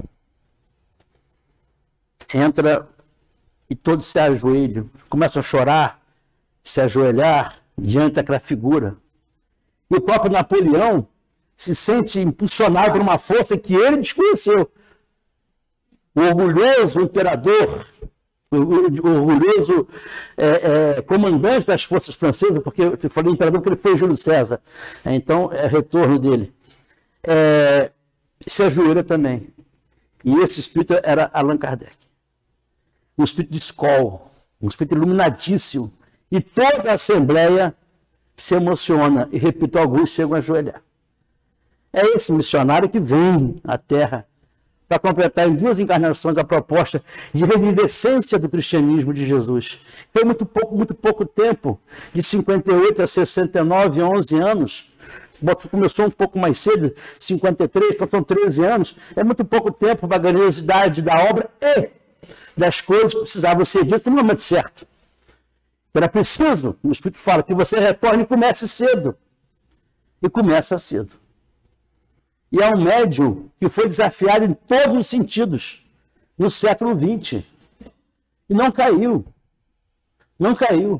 Entra e todos se ajoelham, começam a chorar, se ajoelhar diante daquela figura. E o próprio Napoleão se sente impulsionado por uma força que ele desconheceu. O orgulhoso imperador, o orgulhoso é, é, comandante das forças francesas, porque eu falei imperador porque ele foi Júlio César, então é retorno dele, é, se ajoelha também. E esse espírito era Allan Kardec. Um espírito de escola, um espírito iluminadíssimo. E toda a Assembleia se emociona. E, repito, alguns chegam a ajoelhar. É esse missionário que vem à Terra para completar em duas encarnações a proposta de revivescência do cristianismo de Jesus. Foi muito pouco, muito pouco tempo, de cinquenta e oito a sessenta e nove, onze anos. Começou um pouco mais cedo, cinquenta e três, então são treze anos. É muito pouco tempo para a grandiosidade da obra e das coisas que precisavam ser ditas no momento certo. Era preciso, o Espírito fala, que você retorne e comece cedo. E começa cedo. E é um médium que foi desafiado em todos os sentidos no século vinte. E não caiu. Não caiu.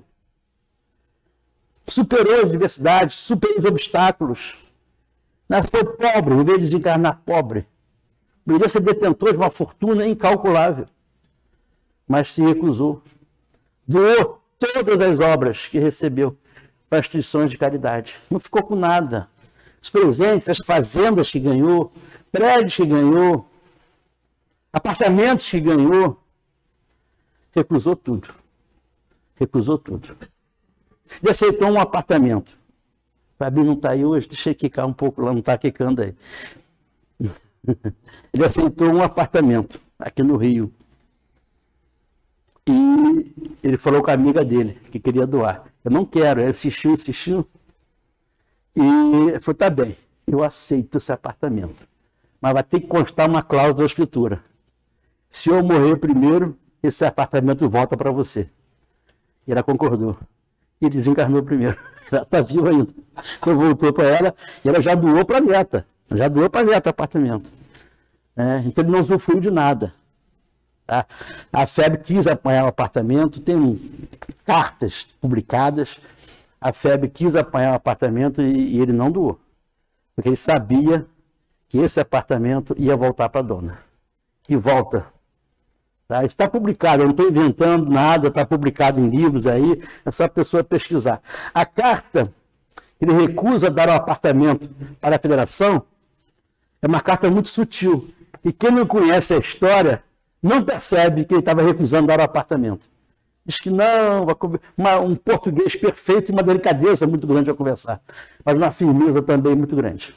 Superou as diversidades, superou os obstáculos. Nasceu pobre, em vez de desencarnar pobre. Poderia ser detentor de uma fortuna incalculável. Mas se recusou. Doou todas as obras que recebeu para instituições de caridade. Não ficou com nada. Os presentes, as fazendas que ganhou, prédios que ganhou, apartamentos que ganhou, recusou tudo. Recusou tudo. Ele aceitou um apartamento. O Fabi não está aí hoje, deixa ele quicar um pouco lá, não está quicando aí. Ele aceitou um apartamento aqui no Rio. E ele falou com a amiga dele, que queria doar. Eu não quero. Ele assistiu, assistiu. E falou, tá bem, eu aceito esse apartamento. mas vai ter que constar uma cláusula da escritura. Se eu morrer primeiro, esse apartamento volta para você. E ela concordou. E ele desencarnou primeiro. Ela está viva ainda. Então voltou para ela e ela já doou para a neta. Já doou para a neta o apartamento. É, então ele não usufruiu de nada. Tá? A F E B quis apanhar o apartamento, tem cartas publicadas. A F E B quis apanhar o apartamento e, e ele não doou. Porque ele sabia que esse apartamento ia voltar para a dona. E volta. Tá? Está publicado, eu não estou inventando nada, está publicado em livros aí, é só a pessoa pesquisar. A carta que ele recusa dar o apartamento para a federação é uma carta muito sutil. E quem não conhece a história não percebe que ele estava recusando dar o apartamento. Diz que não, uma, um português perfeito e uma delicadeza muito grande a conversar, mas uma firmeza também muito grande.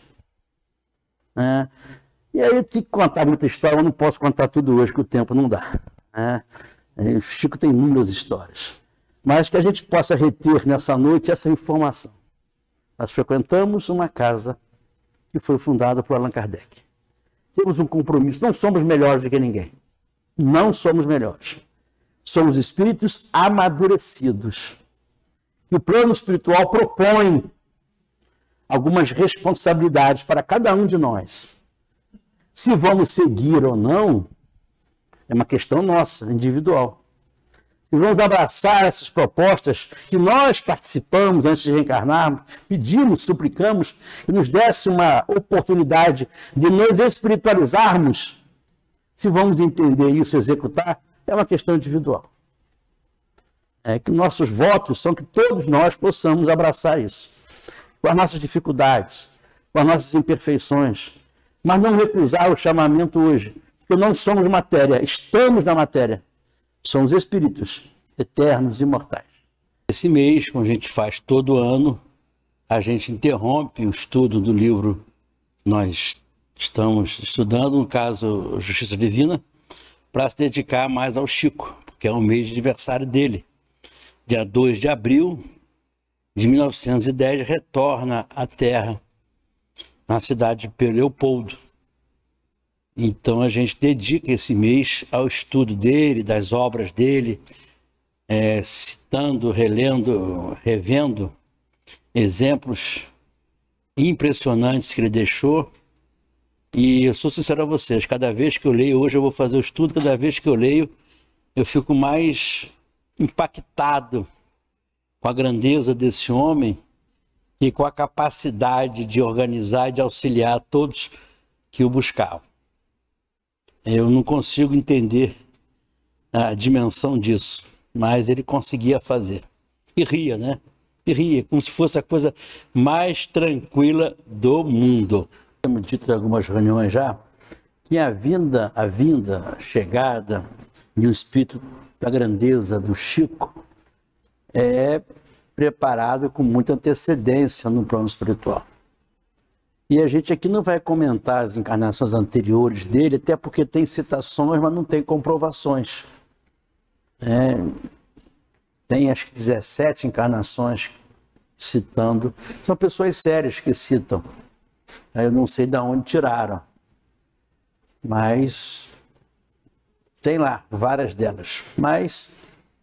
É. E aí eu tenho que contar muita história, eu não posso contar tudo hoje, que o tempo não dá. É. O Chico tem inúmeras histórias. Mas que a gente possa reter nessa noite essa informação. Nós frequentamos uma casa que foi fundada por Allan Kardec. Temos um compromisso, não somos melhores do que ninguém. Não somos melhores. Somos espíritos amadurecidos. E o plano espiritual propõe algumas responsabilidades para cada um de nós. Se vamos seguir ou não, é uma questão nossa, individual. Se vamos abraçar essas propostas que nós participamos antes de reencarnarmos, pedimos, suplicamos, que nos desse uma oportunidade de nos espiritualizarmos, se vamos entender isso, executar, é uma questão individual. É que nossos votos são que todos nós possamos abraçar isso, com as nossas dificuldades, com as nossas imperfeições, mas não recusar o chamamento hoje, porque não somos matéria, estamos na matéria, somos espíritos eternos e imortais. Esse mês, como a gente faz todo ano, a gente interrompe o estudo do livro que nós estamos estudando, no caso Justiça Divina, para se dedicar mais ao Chico, porque é o mês de aniversário dele. Dia dois de abril de mil novecentos e dez, retorna à Terra, na cidade de Leopoldo. Então a gente dedica esse mês ao estudo dele, das obras dele, é, citando, relendo, revendo exemplos impressionantes que ele deixou. E eu sou sincero a vocês, cada vez que eu leio, hoje eu vou fazer o estudo, cada vez que eu leio, eu fico mais impactado com a grandeza desse homem e com a capacidade de organizar e de auxiliar todos que o buscavam. Eu não consigo entender a dimensão disso, mas ele conseguia fazer. E ria, né? E ria, como se fosse a coisa mais tranquila do mundo. Temos dito em algumas reuniões já que a vinda, a vinda, a chegada de um espírito da grandeza do Chico é preparado com muita antecedência no plano espiritual. E a gente aqui não vai comentar as encarnações anteriores dele, até porque tem citações, mas não tem comprovações. É, tem acho que dezessete encarnações citando. São pessoas sérias que citam. Eu não sei de onde tiraram. Mas tem lá várias delas. Mas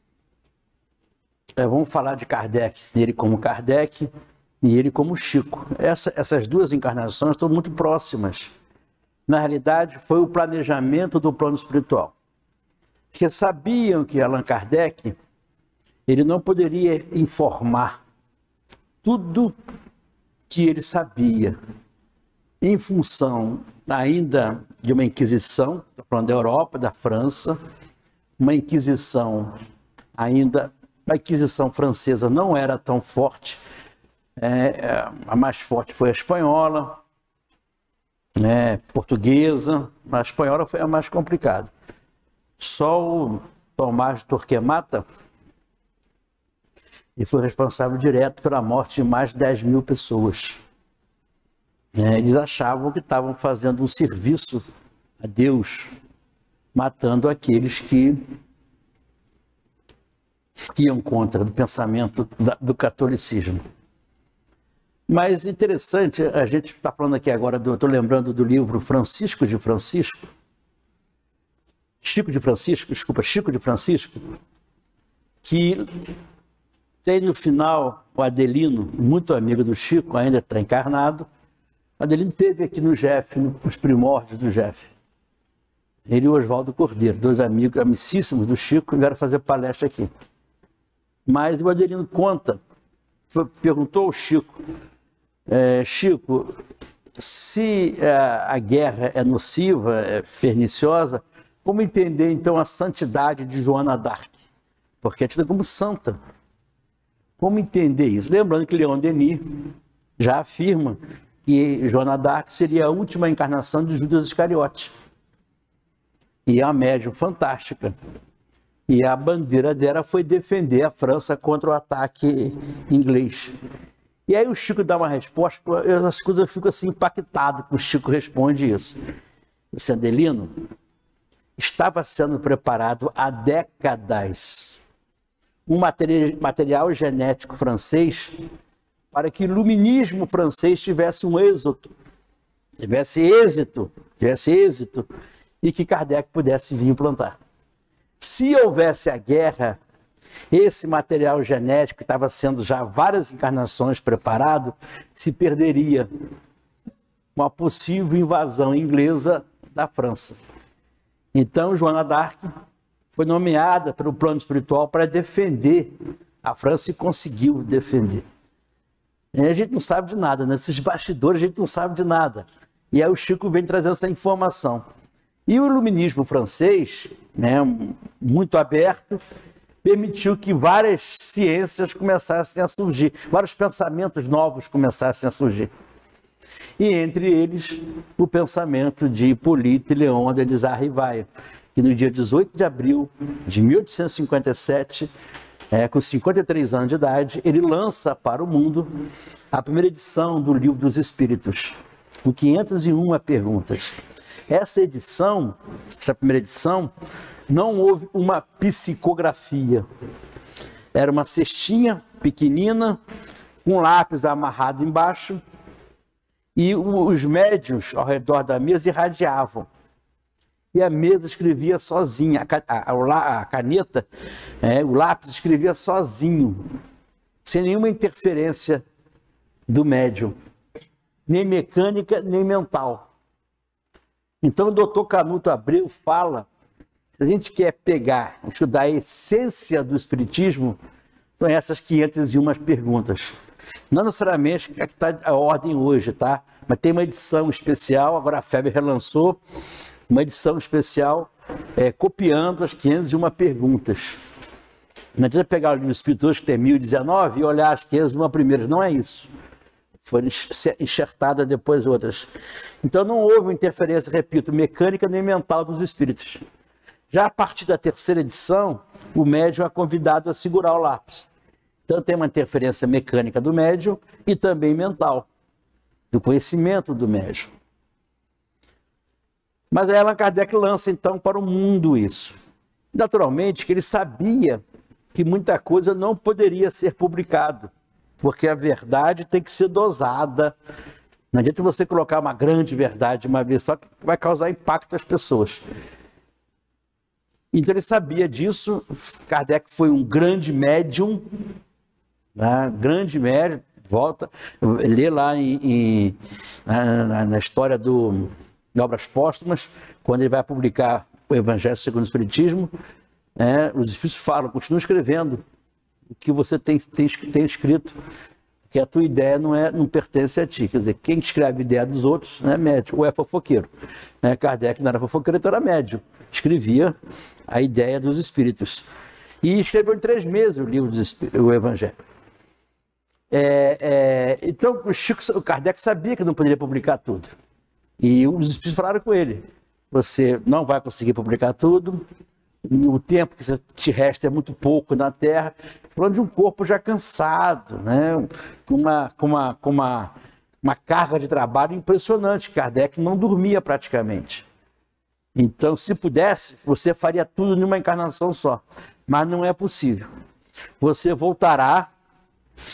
é, vamos falar de Kardec, ele como Kardec e ele como Chico. Essa, essas duas encarnações estão muito próximas. Na realidade, foi o planejamento do plano espiritual. Porque sabiam que Allan Kardec, ele não poderia informar tudo que ele sabia, em função ainda de uma inquisição, estou falando da Europa, da França, uma inquisição ainda, a inquisição francesa não era tão forte, é, a mais forte foi a espanhola, né, portuguesa, mas a espanhola foi a mais complicada. Só o Tomás de Torquemada, ele foi responsável direto pela morte de mais de dez mil pessoas. É, eles achavam que estavam fazendo um serviço a Deus, matando aqueles que iam contra o pensamento da, do catolicismo. Mas interessante, a gente está falando aqui agora, estou lembrando do livro Francisco de Francisco, Chico de Francisco, desculpa, Chico de Francisco, que tem no final o Adelino, muito amigo do Chico, ainda está encarnado. O Adelino esteve aqui no G F, nos primórdios do G F. Ele e o Oswaldo Cordeiro, dois amigos amicíssimos do Chico, vieram fazer palestra aqui. Mas o Adelino conta, foi, perguntou ao Chico, é, Chico, se a, a guerra é nociva, é perniciosa, como entender então a santidade de Joana d'Arc? Porque é tida como santa. Como entender isso? Lembrando que Leon Denis já afirma que Joana d'Arc seria a última encarnação de Judas Iscariote. E é uma médium fantástica. E a bandeira dela foi defender a França contra o ataque inglês. E aí o Chico dá uma resposta, as coisas eu fico assim impactado que o Chico responde isso. O Sandelino estava sendo preparado há décadas um material genético francês para que o iluminismo francês tivesse um êxito, tivesse êxito, tivesse êxito, e que Kardec pudesse vir implantar. Se houvesse a guerra, esse material genético que estava sendo já várias encarnações preparado, se perderia com a possível invasão inglesa da França. Então, Joana d'Arc foi nomeada pelo plano espiritual para defender a França e conseguiu defender. E a gente não sabe de nada, né? Esses bastidores a gente não sabe de nada. E aí o Chico vem trazendo essa informação. E o iluminismo francês, né, muito aberto, permitiu que várias ciências começassem a surgir, vários pensamentos novos começassem a surgir. E entre eles, o pensamento de Hippolyte Léon Denisard Rivail, que no dia dezoito de abril de mil oitocentos e cinquenta e sete, é, com cinquenta e três anos de idade, ele lança para o mundo a primeira edição do Livro dos Espíritos, com quinhentas e uma perguntas. Essa edição, essa primeira edição, não houve uma psicografia. Era uma cestinha pequenina, com lápis amarrado embaixo, e os médiuns ao redor da mesa irradiavam. E a mesa escrevia sozinha, a, a, a caneta, é, o lápis escrevia sozinho, sem nenhuma interferência do médium, nem mecânica, nem mental. Então o doutor Canuto Abreu fala, se a gente quer pegar, estudar a essência do espiritismo, são essas quinhentas e uma perguntas. Não necessariamente é que está a ordem hoje, tá? Mas tem uma edição especial, agora a F E B relançou, uma edição especial é, copiando as quinhentas e uma perguntas. Não adianta pegar o livro Espírito hoje, que tem mil e dezenove, e olhar as quinhentas e uma primeiras. Não é isso. Foram enxertadas depois outras. Então não houve uma interferência, repito, mecânica nem mental dos espíritos. Já a partir da terceira edição, o médium é convidado a segurar o lápis. Então tem uma interferência mecânica do médium e também mental, do conhecimento do médium. Mas aí Allan Kardec lança então para o mundo isso. Naturalmente que ele sabia que muita coisa não poderia ser publicado, porque a verdade tem que ser dosada. Não adianta você colocar uma grande verdade de uma vez só, que vai causar impacto às pessoas. Então ele sabia disso. Kardec foi um grande médium, né? Grande médium, volta, lê lá em, em, na, na história do, de Obras Póstumas, quando ele vai publicar o Evangelho segundo o Espiritismo, né? Os Espíritos falam, continuam escrevendo o que você tem, tem, tem escrito, porque a tua ideia não, é, não pertence a ti. Quer dizer, quem escreve a ideia dos outros não é médium, ou é fofoqueiro. Né? Kardec não era fofoqueiro, então era médium. Escrevia a ideia dos espíritos. E escreveu em três meses o livro do o Evangelho. É, é, então, o, Chico, o Kardec sabia que não poderia publicar tudo. E os espíritos falaram com ele, você não vai conseguir publicar tudo, o tempo que te resta é muito pouco na Terra, falando de um corpo já cansado, né? com, uma, com, uma, com uma, uma carga de trabalho impressionante. Kardec não dormia praticamente. Então, se pudesse, você faria tudo numa encarnação só, mas não é possível. Você voltará,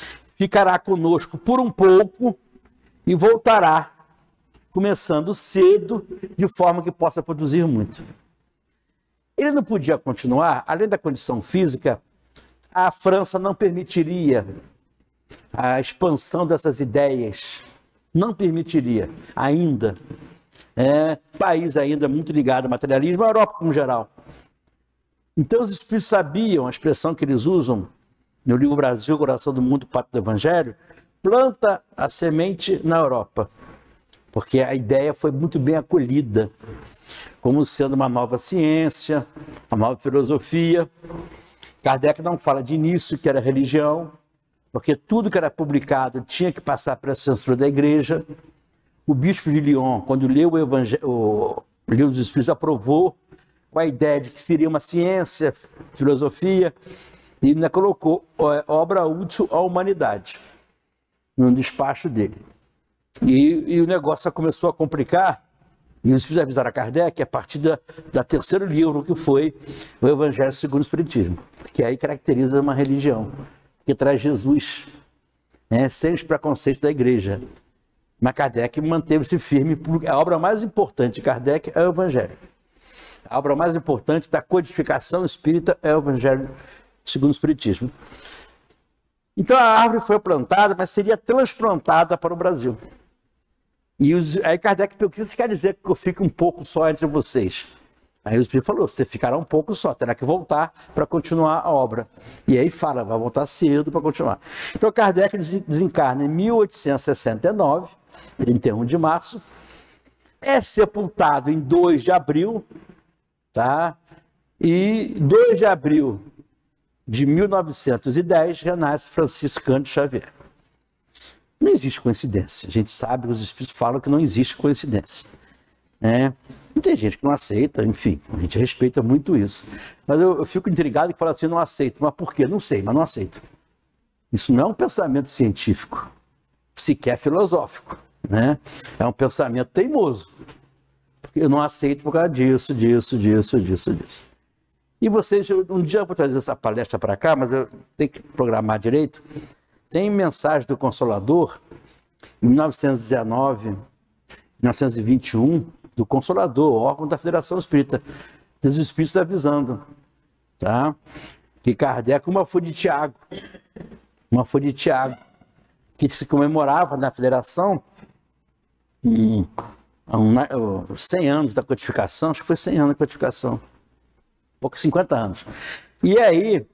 ficará conosco por um pouco e voltará, começando cedo, de forma que possa produzir muito. Ele não podia continuar, além da condição física, a França não permitiria a expansão dessas ideias, não permitiria ainda. É, país ainda muito ligado ao materialismo, a Europa como geral. Então os espíritos sabiam, a expressão que eles usam no livro Brasil, Coração do Mundo, Pacto do Evangelho, planta a semente na Europa, porque a ideia foi muito bem acolhida, como sendo uma nova ciência, uma nova filosofia. Kardec não fala de início, que era religião, porque tudo que era publicado tinha que passar pela censura da igreja. O bispo de Lyon, quando leu o, Evangelho, o Livro dos Espíritos, aprovou com a ideia de que seria uma ciência, filosofia, e ainda colocou obra útil à humanidade no despacho dele. E, e o negócio começou a complicar, e os Espíritos avisaram a Kardec a partir da, da terceiro livro, que foi o Evangelho segundo o Espiritismo, que aí caracteriza uma religião, que traz Jesus, né, sem os preconceitos da igreja. Mas Kardec manteve-se firme, porque a obra mais importante de Kardec é o Evangelho. A obra mais importante da codificação espírita é o Evangelho segundo o Espiritismo. Então a árvore foi plantada, mas seria transplantada para o Brasil. E os, aí Kardec perguntou: o que isso quer dizer que eu fique um pouco só entre vocês? Aí o Espírito falou: você ficará um pouco só, terá que voltar para continuar a obra. E aí fala, vai voltar cedo para continuar. Então Kardec desencarna em mil oitocentos e sessenta e nove, trinta e um de março, é sepultado em dois de abril, tá? E dois de abril de mil novecentos e dez renasce Francisco Cândido Xavier. Não existe coincidência. A gente sabe, os espíritos falam que não existe coincidência. Né? E tem gente que não aceita, enfim, a gente respeita muito isso. Mas eu, eu fico intrigado e falo assim: não aceito. Mas por quê? Não sei, mas não aceito. Isso não é um pensamento científico, sequer filosófico. Né? É um pensamento teimoso. Porque eu não aceito por causa disso, disso, disso, disso, disso. E vocês, um dia eu vou trazer essa palestra para cá, mas eu tenho que programar direito. Tem mensagem do Consolador, em mil novecentos e dezenove, mil novecentos e vinte e um, do Consolador, órgão da Federação Espírita, dos Espíritos avisando, tá? Que Kardec, uma foi de Tiago, uma foi de Tiago, que se comemorava na Federação um, um, cem anos da codificação, acho que foi cem anos da codificação, pouco cinquenta anos. E aí,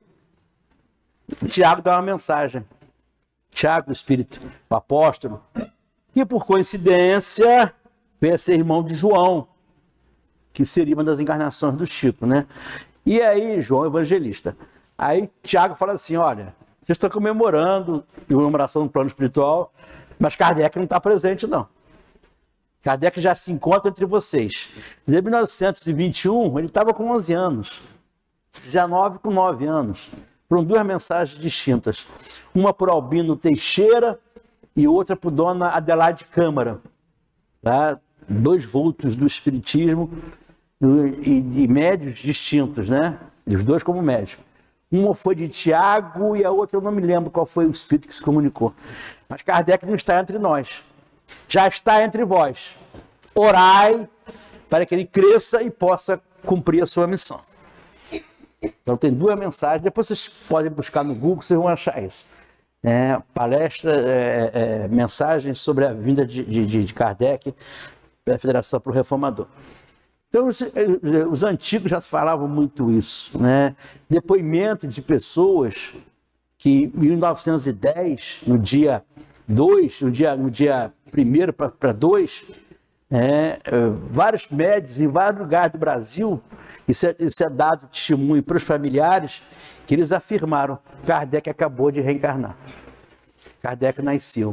Tiago dá uma mensagem. Tiago, o Espírito, o apóstolo, que por coincidência veio a ser irmão de João, que seria uma das encarnações do Chico, né? E aí, João Evangelista. Aí Tiago fala assim: olha, vocês estão comemorando a comemoração do plano espiritual, mas Kardec não está presente, não. Kardec já se encontra entre vocês. Em mil novecentos e vinte e um, ele estava com onze anos, dezenove com nove anos. Foram duas mensagens distintas. Uma por Albino Teixeira e outra por Dona Adelaide Câmara. Tá? Dois vultos do espiritismo e de médios distintos, né? Os dois como médios. Uma foi de Tiago e a outra eu não me lembro qual foi o espírito que se comunicou. Mas Kardec não está entre nós. Já está entre vós. Orai para que ele cresça e possa cumprir a sua missão. Então tem duas mensagens, depois vocês podem buscar no Google, vocês vão achar isso. É, palestra, é, é, mensagens sobre a vinda de, de, de Kardec da Federação para o Reformador. Então os, os antigos já falavam muito isso, né? Depoimento de pessoas que em mil novecentos e dez, no dia dois, no dia, no dia primeiro para dois, É, vários médios em vários lugares do Brasil, isso é, isso é dado testemunho para os familiares, que eles afirmaram: Kardec acabou de reencarnar. Kardec nasceu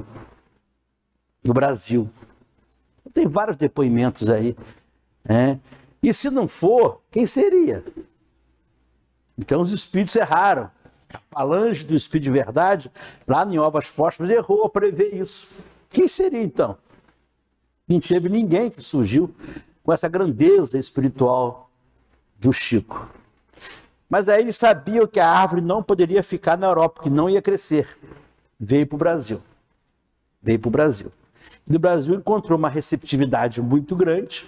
no Brasil. Tem vários depoimentos aí. Né? E se não for, quem seria? Então os espíritos erraram. A falange do Espírito de Verdade, lá em Obras Póstumas, errou a prever isso. Quem seria então? Não teve ninguém que surgiu com essa grandeza espiritual do Chico. Mas aí eles sabiam que a árvore não poderia ficar na Europa, porque não ia crescer. veio para o Brasil. Veio para o Brasil. E no Brasil encontrou uma receptividade muito grande.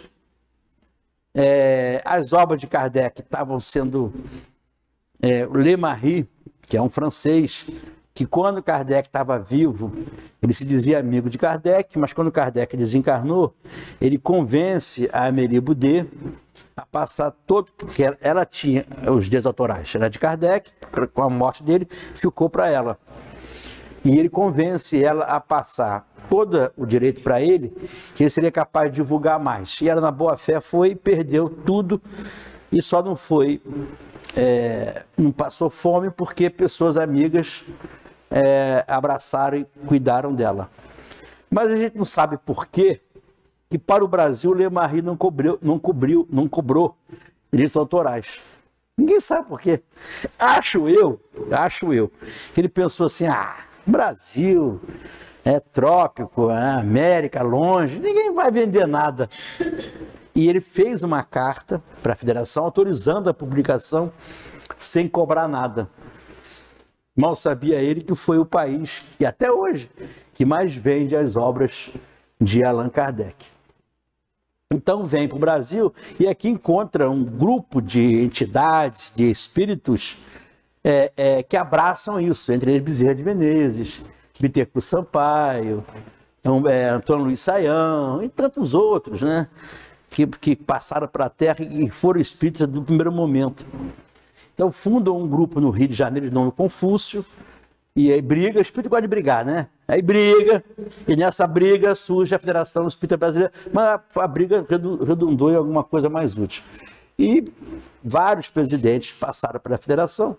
É, as obras de Kardec estavam sendo... É, Le Marie, que é um francês, que quando Kardec estava vivo, ele se dizia amigo de Kardec, mas quando Kardec desencarnou, ele convence a Amélie Boudet a passar todo, porque ela tinha os direitos autorais, era de Kardec, com a morte dele, ficou para ela. E ele convence ela a passar todo o direito para ele, que ele seria capaz de divulgar mais. E ela, na boa fé, foi, perdeu tudo, e só não foi, é, não passou fome, porque pessoas amigas é, abraçaram e cuidaram dela. Mas a gente não sabe por quê, que para o Brasil, Le Marie não cobriu, não cobriu, não cobrou direitos autorais. Ninguém sabe por quê. Acho eu, acho eu, que ele pensou assim, ah, Brasil, é trópico, é América, longe, ninguém vai vender nada. E ele fez uma carta para a federação autorizando a publicação sem cobrar nada. Mal sabia ele que foi o país, e até hoje, que mais vende as obras de Allan Kardec. Então vem para o Brasil e aqui encontra um grupo de entidades, de espíritos é, é, que abraçam isso, entre eles Bezerra de Menezes, Bittencourt Sampaio, é, Antônio Luiz Saião e tantos outros, né, que, que passaram para a Terra e foram espíritas do primeiro momento. Então fundam um grupo no Rio de Janeiro de nome Confúcio, e aí briga, o espírito gosta de brigar, né? Aí briga, e nessa briga surge a Federação Espírita Brasileira, mas a, a briga redundou em alguma coisa mais útil. E vários presidentes passaram pela Federação,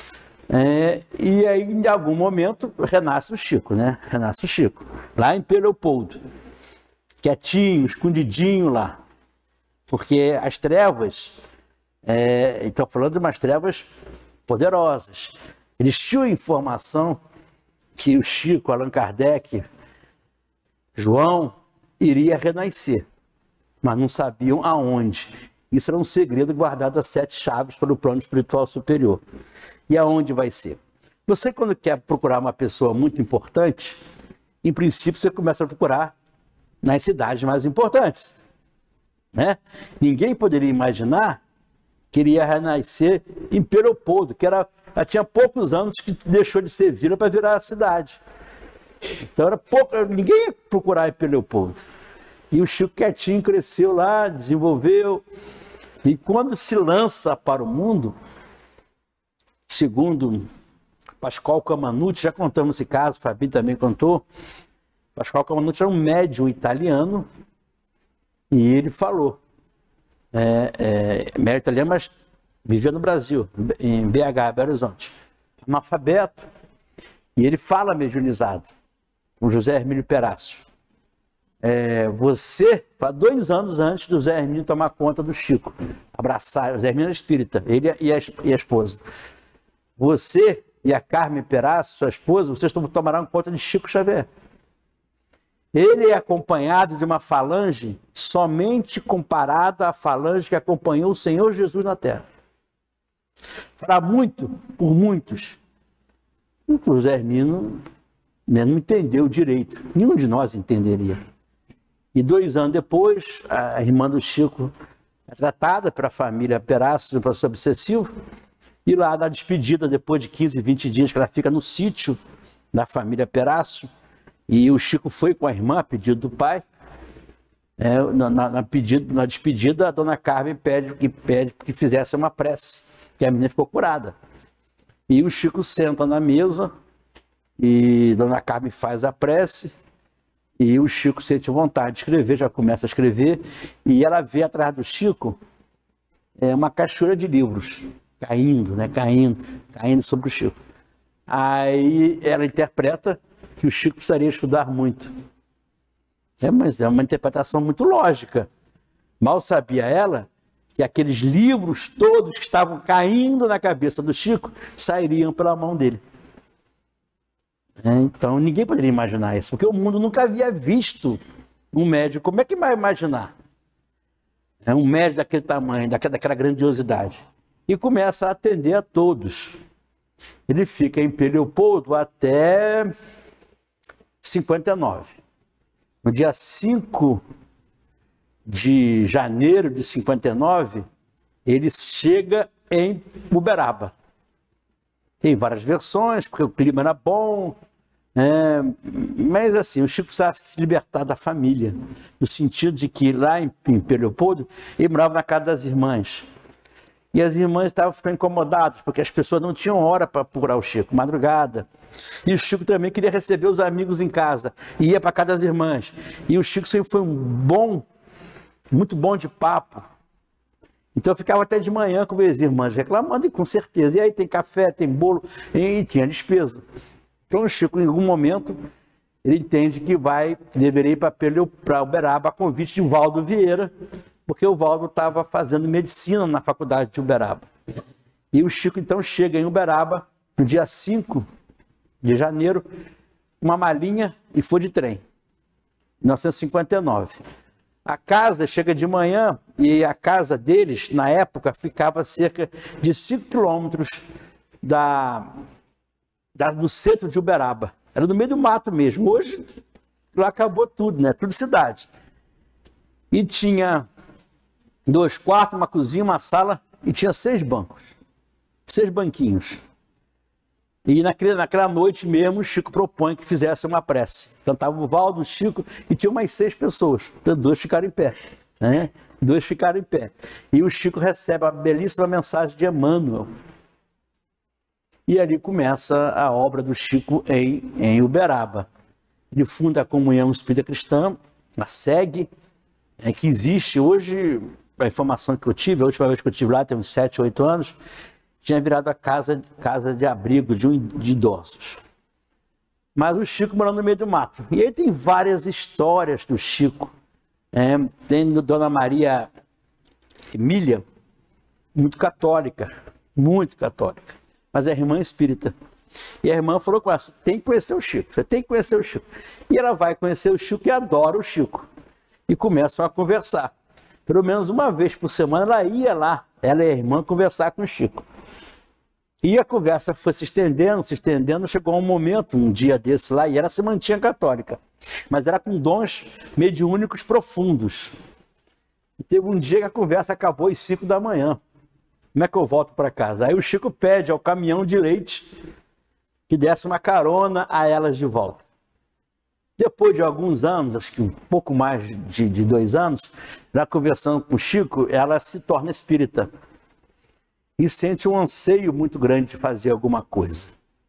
é, e aí em algum momento renasce o Chico, né? Renasce o Chico, lá em Leopoldo, quietinho, escondidinho lá, porque as trevas, é, então falando de umas trevas poderosas, eles tinham informação que o Chico, Allan Kardec, João, iria renascer, mas não sabiam aonde. Isso era um segredo guardado a sete chaves para o plano espiritual superior. E aonde vai ser? Você, quando quer procurar uma pessoa muito importante, em princípio você começa a procurar nas cidades mais importantes, né? Ninguém poderia imaginar que ele ia renascer em Leopoldo, que era... Já tinha poucos anos que deixou de ser vila para virar a cidade. Então era pouco, ninguém ia procurar em Leopoldo. E o Chico quietinho cresceu lá, desenvolveu. E quando se lança para o mundo, segundo Pascoal Camanuti, já contamos esse caso, o Fabinho também contou. Pascoal Camanuti era um médium italiano e ele falou, é, é, médium italiano, mas vivia no Brasil, em B H, Belo Horizonte, analfabeto, e ele fala mediunizado, com José Hermínio Perácio. É, você, há dois anos antes do José Hermínio tomar conta do Chico, abraçar, o José Hermínio era espírita, ele e a, e a esposa. Você e a Carmen Perácio, sua esposa, vocês tomarão conta de Chico Xavier. Ele é acompanhado de uma falange somente comparada à falange que acompanhou o Senhor Jesus na Terra. Fará muito por muitos. O José Hermínio não entendeu direito. Nenhum de nós entenderia. E dois anos depois, a irmã do Chico é tratada pela família Perácio, um processo obsessivo, e lá na despedida, depois de quinze, vinte dias que ela fica no sítio da família Perácio, e o Chico foi com a irmã a pedido do pai, é, na, na, pedido, na despedida, a dona Carmen pede que, pede que fizesse uma prece, que a menina ficou curada. E o Chico senta na mesa, e dona Carmen faz a prece, e o Chico sente vontade de escrever, já começa a escrever, e ela vê atrás do Chico é, uma cachoeira de livros, caindo, né, caindo, caindo sobre o Chico. Aí ela interpreta que o Chico precisaria estudar muito. É, mas é uma interpretação muito lógica. Mal sabia ela que aqueles livros todos que estavam caindo na cabeça do Chico sairiam pela mão dele. É, então ninguém poderia imaginar isso, porque o mundo nunca havia visto um médium. Como é que vai imaginar? É um médium daquele tamanho, daquela, daquela grandiosidade. E começa a atender a todos. Ele fica em Leopoldo até cinquenta e nove. No dia cinco de janeiro de cinquenta e nove, ele chega em Uberaba. Tem várias versões, porque o clima era bom, é, mas assim, o Chico precisava se libertar da família, no sentido de que lá em, em Leopoldo, ele morava na casa das irmãs. E as irmãs estavam ficando incomodadas, porque as pessoas não tinham hora para procurar o Chico, madrugada. E o Chico também queria receber os amigos em casa, e ia para casa das irmãs. E o Chico sempre foi um bom, muito bom de papo. Então eu ficava até de manhã com as irmãs reclamando, e com certeza. E aí tem café, tem bolo, e tinha despesa. Então o Chico, em algum momento, ele entende que vai, que deveria ir para Uberaba a convite de Valdo Vieira, porque o Valdo estava fazendo medicina na faculdade de Uberaba. E o Chico então chega em Uberaba, no dia cinco de janeiro, uma malinha e foi de trem, mil novecentos e cinquenta e nove. A casa chega de manhã e a casa deles, na época, ficava a cerca de cinco quilômetros da, da, do centro de Uberaba. Era no meio do mato mesmo. Hoje, lá acabou tudo, né? Tudo cidade. E tinha dois quartos, uma cozinha, uma sala e tinha seis bancos. Seis banquinhos. E naquele, naquela noite mesmo, o Chico propõe que fizesse uma prece. Então estava o Valdo, o Chico e tinha umas seis pessoas. Então dois ficaram em pé. Né? Dois ficaram em pé. E o Chico recebe a belíssima mensagem de Emmanuel. E ali começa a obra do Chico em, em Uberaba. Ele funda a Comunhão Espírita Cristã, a SEG, é, que existe hoje, a informação que eu tive, a última vez que eu estive lá, tem uns sete, oito anos, tinha virado a casa, casa de abrigo de, um, de idosos. Mas o Chico morando no meio do mato. E aí tem várias histórias do Chico. É, tem Dona Maria Emília, muito católica, muito católica, mas é irmã espírita. E a irmã falou com ela, você tem que conhecer o Chico, você tem que conhecer o Chico. E ela vai conhecer o Chico e adora o Chico. E começam a conversar. Pelo menos uma vez por semana ela ia lá, ela e a irmã, conversar com o Chico. E a conversa foi se estendendo, se estendendo, chegou um momento, um dia desse lá, e ela se mantinha católica, mas era com dons mediúnicos profundos. E teve um dia que a conversa acabou às cinco da manhã. Como é que eu volto para casa? Aí o Chico pede ao caminhão de leite que desse uma carona a elas de volta. Depois de alguns anos, acho que um pouco mais de, de dois anos, já conversando com o Chico, ela se torna espírita. E sente um anseio muito grande de fazer alguma coisa.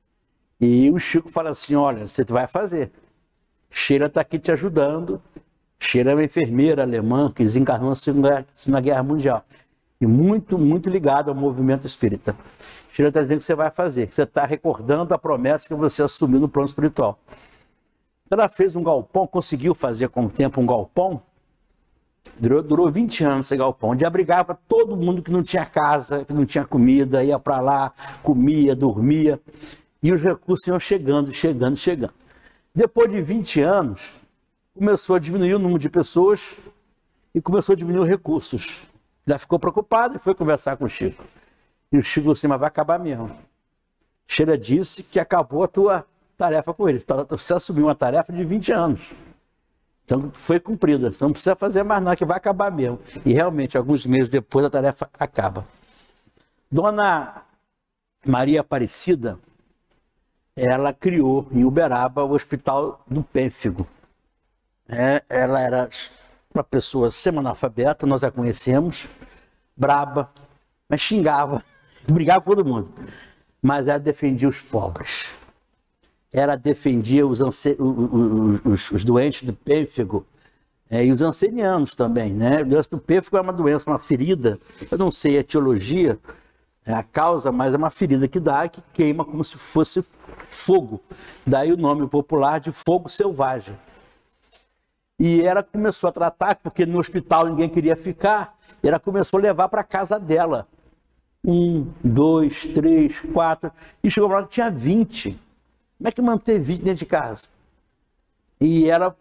E o Chico fala assim, olha, você vai fazer. Sheila está aqui te ajudando. Sheila é uma enfermeira alemã que desencarnou na Segunda Guerra Mundial. E muito, muito ligada ao movimento espírita. Sheila está dizendo que você vai fazer, que você está recordando a promessa que você assumiu no plano espiritual. Ela fez um galpão, conseguiu fazer com o tempo um galpão. Durou, durou vinte anos esse galpão, onde abrigava todo mundo que não tinha casa, que não tinha comida, ia para lá, comia, dormia. E os recursos iam chegando, chegando, chegando. Depois de vinte anos, começou a diminuir o número de pessoas e começou a diminuir os recursos. Já ficou preocupado e foi conversar com o Chico. E o Chico disse, mas vai acabar mesmo. Sheila disse que acabou a tua tarefa com ele. Você assumiu uma tarefa de vinte anos. Então foi cumprida, você não precisa fazer mais nada, que vai acabar mesmo. E realmente, alguns meses depois, a tarefa acaba. Dona Maria Aparecida, ela criou em Uberaba o Hospital do Pênfigo. É, ela era uma pessoa semi-analfabeta, nós a conhecemos, braba, mas xingava, brigava com todo mundo. Mas ela defendia os pobres. Ela defendia os, os, os, os doentes do pênfigo é, e os ancenianos também, né? A doença do pênfigo é uma doença, uma ferida, eu não sei a etiologia, é a causa, mas é uma ferida que dá, que queima como se fosse fogo. Daí o nome popular de fogo selvagem. E ela começou a tratar, porque no hospital ninguém queria ficar, e ela começou a levar para a casa dela. Um, dois, três, quatro, e chegou uma hora que tinha vinte. Como é que manteve vinte dentro de casa? E ela,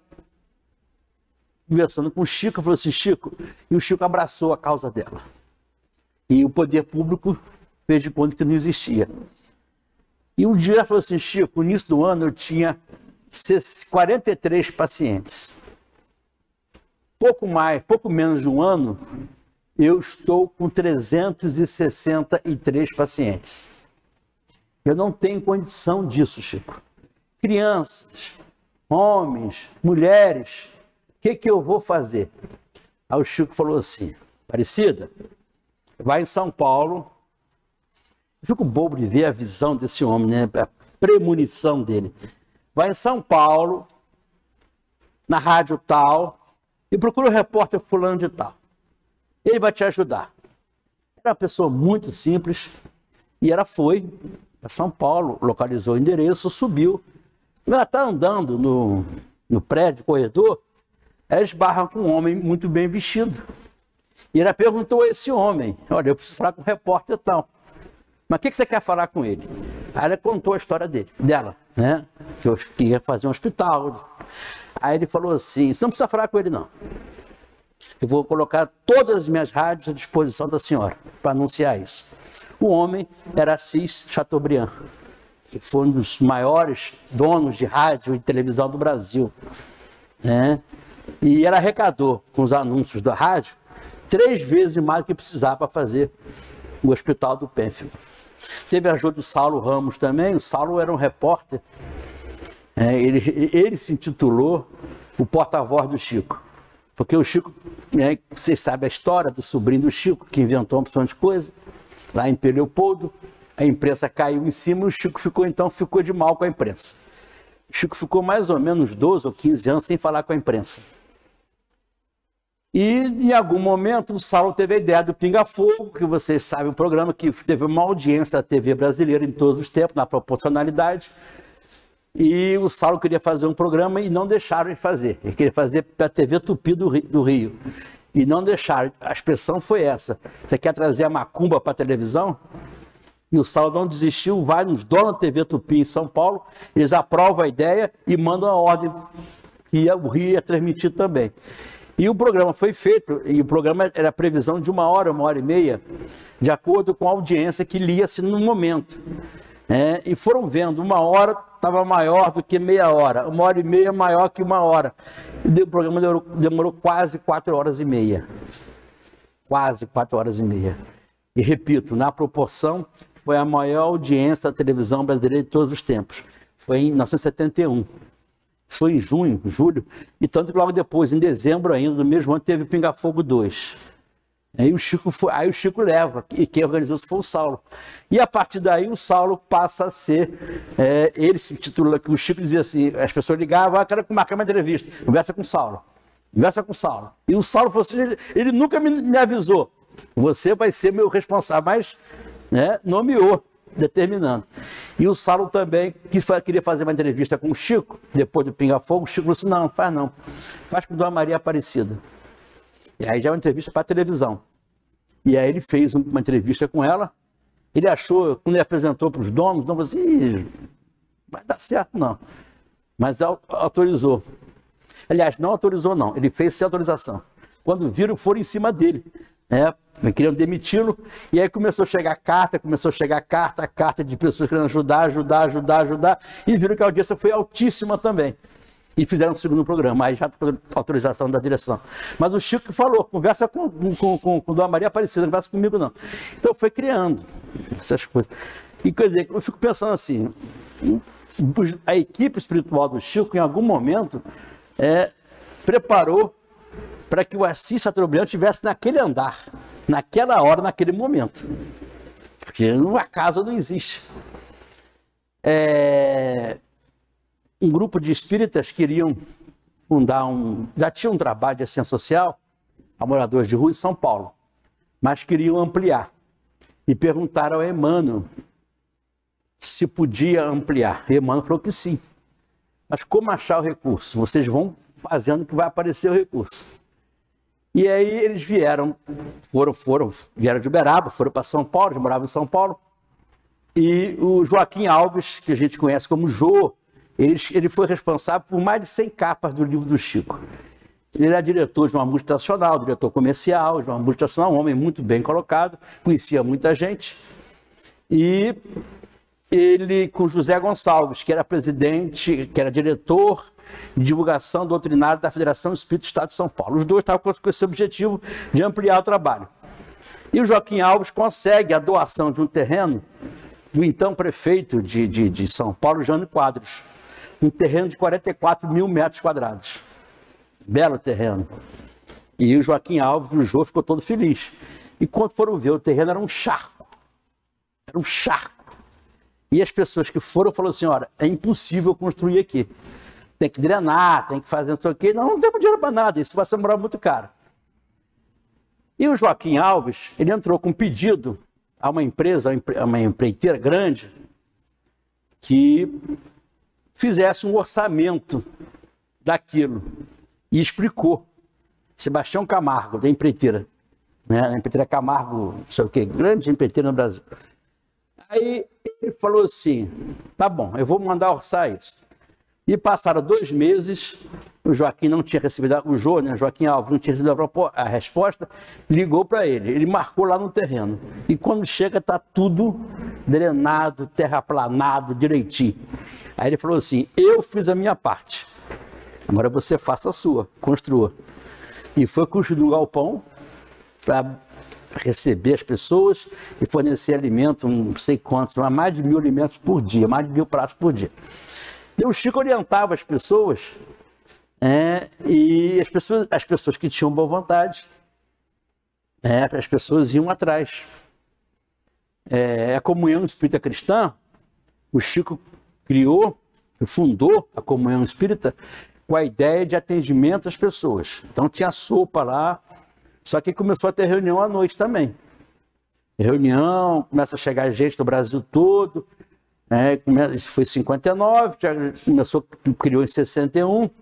conversando com o Chico, falou assim, Chico, e o Chico abraçou a causa dela. E o poder público fez de conta que não existia. E um dia ela falou assim, Chico, no início do ano eu tinha quarenta e três pacientes. Pouco mais, pouco menos de um ano, eu estou com trezentos e sessenta e três pacientes. Eu não tenho condição disso, Chico. Crianças, homens, mulheres, o que, que eu vou fazer? Aí o Chico falou assim, Aparecida, vai em São Paulo. Eu fico bobo de ver a visão desse homem, né? A premonição dele. Vai em São Paulo, na rádio tal, e procura o repórter fulano de tal. Ele vai te ajudar. Era uma pessoa muito simples, e ela foi para São Paulo, localizou o endereço, subiu. Ela está andando no, no prédio, corredor, ela esbarra com um homem muito bem vestido. E ela perguntou a esse homem, olha, eu preciso falar com o repórter tal. Mas o que, que você quer falar com ele? Aí ela contou a história dele, dela, né? Que eu ia fazer um hospital. Aí ele falou assim, você não precisa falar com ele não. Eu vou colocar todas as minhas rádios à disposição da senhora para anunciar isso. O homem era Assis Chateaubriand, que foi um dos maiores donos de rádio e televisão do Brasil, né? E era arrecador com os anúncios da rádio três vezes mais do que precisava para fazer o Hospital do Pênfigo. Teve a ajuda do Saulo Ramos também. O Saulo era um repórter. É, ele, ele se intitulou o porta-voz do Chico. Porque o Chico, né, vocês sabem a história do sobrinho do Chico, que inventou uma opção de coisa, lá em Leopoldo, a imprensa caiu em cima e o Chico ficou, então, ficou de mal com a imprensa. O Chico ficou mais ou menos doze ou quinze anos sem falar com a imprensa. E, em algum momento, o Saulo teve a ideia do Pinga Fogo, que vocês sabem, o programa que teve uma audiência da T V brasileira em todos os tempos, na proporcionalidade. E o Saulo queria fazer um programa e não deixaram ele fazer. Ele queria fazer para a T V Tupi do Rio, do Rio. E não deixaram. A expressão foi essa. Você quer trazer a macumba para a televisão? E o Saulo não desistiu, vai nos donos da T V Tupi em São Paulo, eles aprovam a ideia e mandam a ordem que o Rio ia transmitir também. E o programa foi feito, e o programa era a previsão de uma hora, uma hora e meia, de acordo com a audiência que lia-se no momento. É, e foram vendo, uma hora estava maior do que meia hora, uma hora e meia maior que uma hora. E o programa demorou, demorou quase quatro horas e meia. Quase quatro horas e meia. E repito, na proporção, foi a maior audiência da televisão brasileira de todos os tempos. Foi em mil novecentos e setenta e um. Isso foi em junho, julho, e tanto que logo depois, em dezembro ainda, do mesmo ano, teve o Pinga Fogo dois. Aí o Chico, foi, aí o Chico leva, e quem organizou isso foi o Saulo. E a partir daí o Saulo passa a ser, é, ele se titula, que o Chico dizia assim, as pessoas ligavam, ah, quero marcar uma entrevista, conversa com o Saulo, conversa com o Saulo. E o Saulo falou assim, ele, ele nunca me, me avisou, você vai ser meu responsável, mas, né, nomeou, determinando. E o Saulo também que queria fazer uma entrevista com o Chico, depois do Pinga Fogo, o Chico falou assim, não, faz não, faz com Dona Maria Aparecida. E aí já é uma entrevista para a televisão. E aí ele fez uma entrevista com ela, ele achou, quando ele apresentou para os donos, não falou assim, vai dar certo não. Mas autorizou. Aliás, não autorizou não, ele fez sem autorização. Quando viram, foram em cima dele, né? Queriam demiti-lo, e aí começou a chegar carta, começou a chegar carta, carta de pessoas querendo ajudar, ajudar, ajudar, ajudar, e viram que a audiência foi altíssima também. E fizeram o segundo programa, aí já com autorização da direção. Mas o Chico falou, conversa com, com, com, com Dona Maria Aparecida, não conversa comigo não. Então foi criando essas coisas. E quer dizer, eu fico pensando assim, a equipe espiritual do Chico, em algum momento, é, preparou para que o Assis Chateaubriand estivesse naquele andar, naquela hora, naquele momento. Porque no acaso não existe. É, um grupo de espíritas queriam fundar um... Já tinha um trabalho de assistência social a moradores de rua em São Paulo, mas queriam ampliar. E perguntaram ao Emmanuel se podia ampliar. E Emmanuel falou que sim. Mas como achar o recurso? Vocês vão fazendo que vai aparecer o recurso. E aí eles vieram, foram, foram, vieram de Uberaba, foram para São Paulo, já moravam em São Paulo. E o Joaquim Alves, que a gente conhece como Jô, ele, ele foi responsável por mais de cem capas do livro do Chico. Ele era diretor de uma multinacional, diretor comercial, de uma multinacional, um homem muito bem colocado, conhecia muita gente. E ele com José Gonçalves, que era presidente, que era diretor de divulgação doutrinária da Federação Espírita do Estado de São Paulo. Os dois estavam com esse objetivo de ampliar o trabalho. E o Joaquim Alves consegue a doação de um terreno do então prefeito de, de, de São Paulo, Jânio Quadros. Um terreno de quarenta e quatro mil metros quadrados. Belo terreno. E o Joaquim Alves, o Jô, ficou todo feliz. E quando foram ver, o terreno era um charco. Era um charco. E as pessoas que foram falaram assim, olha, é impossível construir aqui. Tem que drenar, tem que fazer não sei o quê. Não, não temos dinheiro para nada, isso vai ser morar muito caro. E o Joaquim Alves, ele entrou com um pedido a uma empresa, a uma empreiteira grande, que fizesse um orçamento daquilo. E explicou. Sebastião Camargo, da empreiteira. Né? A empreiteira Camargo, não sei o quê, grande empreiteira no Brasil. Aí ele falou assim, tá bom, eu vou mandar orçar isso. E passaram dois meses, o Joaquim não tinha recebido, o Jô, né, Joaquim Alves, não tinha recebido a, a resposta, ligou para ele, ele marcou lá no terreno. E quando chega, está tudo drenado, terraplanado, direitinho. Aí ele falou assim, eu fiz a minha parte, agora você faça a sua, construa. E foi construído um galpão para receber as pessoas e fornecer alimento, não sei quantos, mais de mil alimentos por dia, mais de mil pratos por dia. E o Chico orientava as pessoas, é, e as pessoas, as pessoas que tinham boa vontade, é, as pessoas iam atrás. É, a comunhão espírita cristã, o Chico criou, fundou a comunhão espírita com a ideia de atendimento às pessoas. Então tinha sopa lá, só que começou a ter reunião à noite também. Reunião, começa a chegar gente do Brasil todo, né? Foi em cinquenta e nove, já começou, criou em sessenta e um,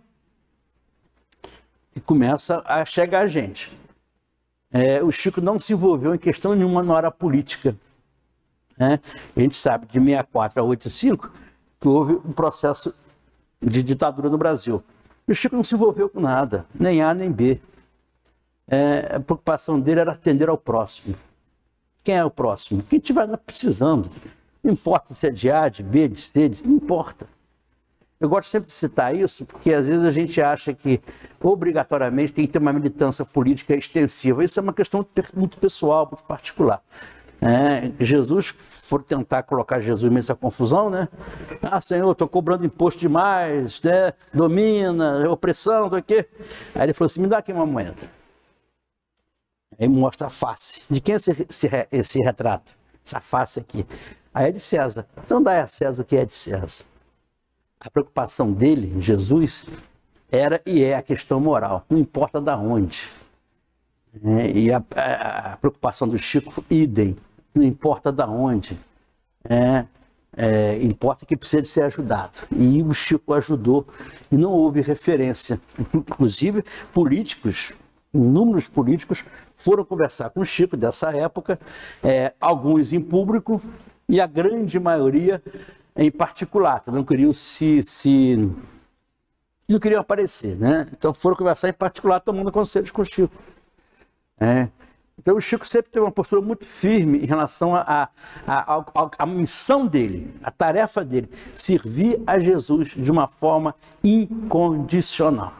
e começa a chegar gente. É, o Chico não se envolveu em questão nenhuma na hora política. Né? A gente sabe, de sessenta e quatro a oitenta e cinco, que houve um processo de ditadura no Brasil. O Chico não se envolveu com nada, nem A nem B. É, a preocupação dele era atender ao próximo. Quem é o próximo? Quem estiver precisando. Não importa se é de A, de B, de C, de... não importa. Eu gosto sempre de citar isso, porque às vezes a gente acha que obrigatoriamente tem que ter uma militância política extensiva. Isso é uma questão muito pessoal, muito particular. É, Jesus, for tentar colocar Jesus nessa confusão, né? Ah, Senhor, estou cobrando imposto demais, né? Domina, opressão, do quê? Aí ele falou assim, me dá aqui uma moeda. Aí mostra a face. De quem é esse, esse, esse retrato? Essa face aqui. Aí é de César. Então dá a César o que é de César. A preocupação dele, Jesus, era e é a questão moral. Não importa de onde. É, e a, a, a preocupação do Chico, idem. Não importa de onde. É, é, importa que precisa de ser ajudado. E o Chico ajudou. E não houve referência. Inclusive, políticos, inúmeros políticos, foram conversar com o Chico dessa época, é, alguns em público e a grande maioria em particular, que não queriam se, se não queriam aparecer, né? Então foram conversar em particular, tomando conselhos com o Chico. É. Então o Chico sempre teve uma postura muito firme em relação à a, a, a, a missão dele, a tarefa dele, servir a Jesus de uma forma incondicional.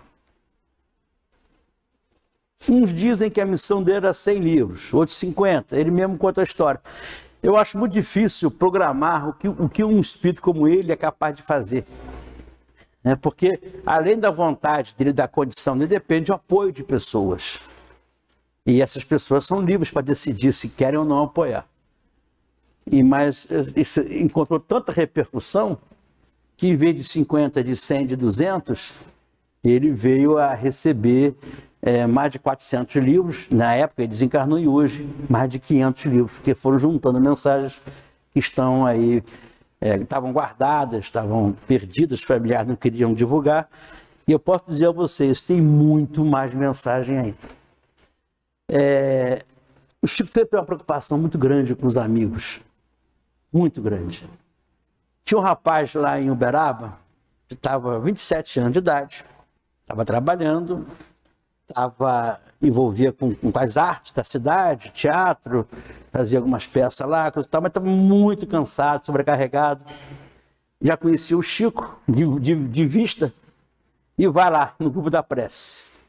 Uns dizem que a missão dele era cem livros, outros cinquenta, ele mesmo conta a história. Eu acho muito difícil programar o que, o que um espírito como ele é capaz de fazer. É porque, além da vontade dele, da condição dele, depende do apoio de pessoas. E essas pessoas são livres para decidir se querem ou não apoiar. E, mas isso encontrou tanta repercussão que, em vez de cinquenta, de cem, de duzentos, ele veio a receber é, mais de quatrocentos livros. Na época ele desencarnou, e hoje mais de quinhentos livros, porque foram juntando mensagens que estão aí, é, estavam guardadas, estavam perdidas, os familiares não queriam divulgar. E eu posso dizer a vocês, tem muito mais mensagem ainda. É, o Chico sempre tem uma preocupação muito grande com os amigos, muito grande. Tinha um rapaz lá em Uberaba, que estava vinte e sete anos de idade, estava trabalhando, estava envolvia com, com as artes da cidade, teatro, fazia algumas peças lá, coisa e tal, mas estava muito cansado, sobrecarregado. Já conhecia o Chico de, de, de vista e vai lá no grupo da prece.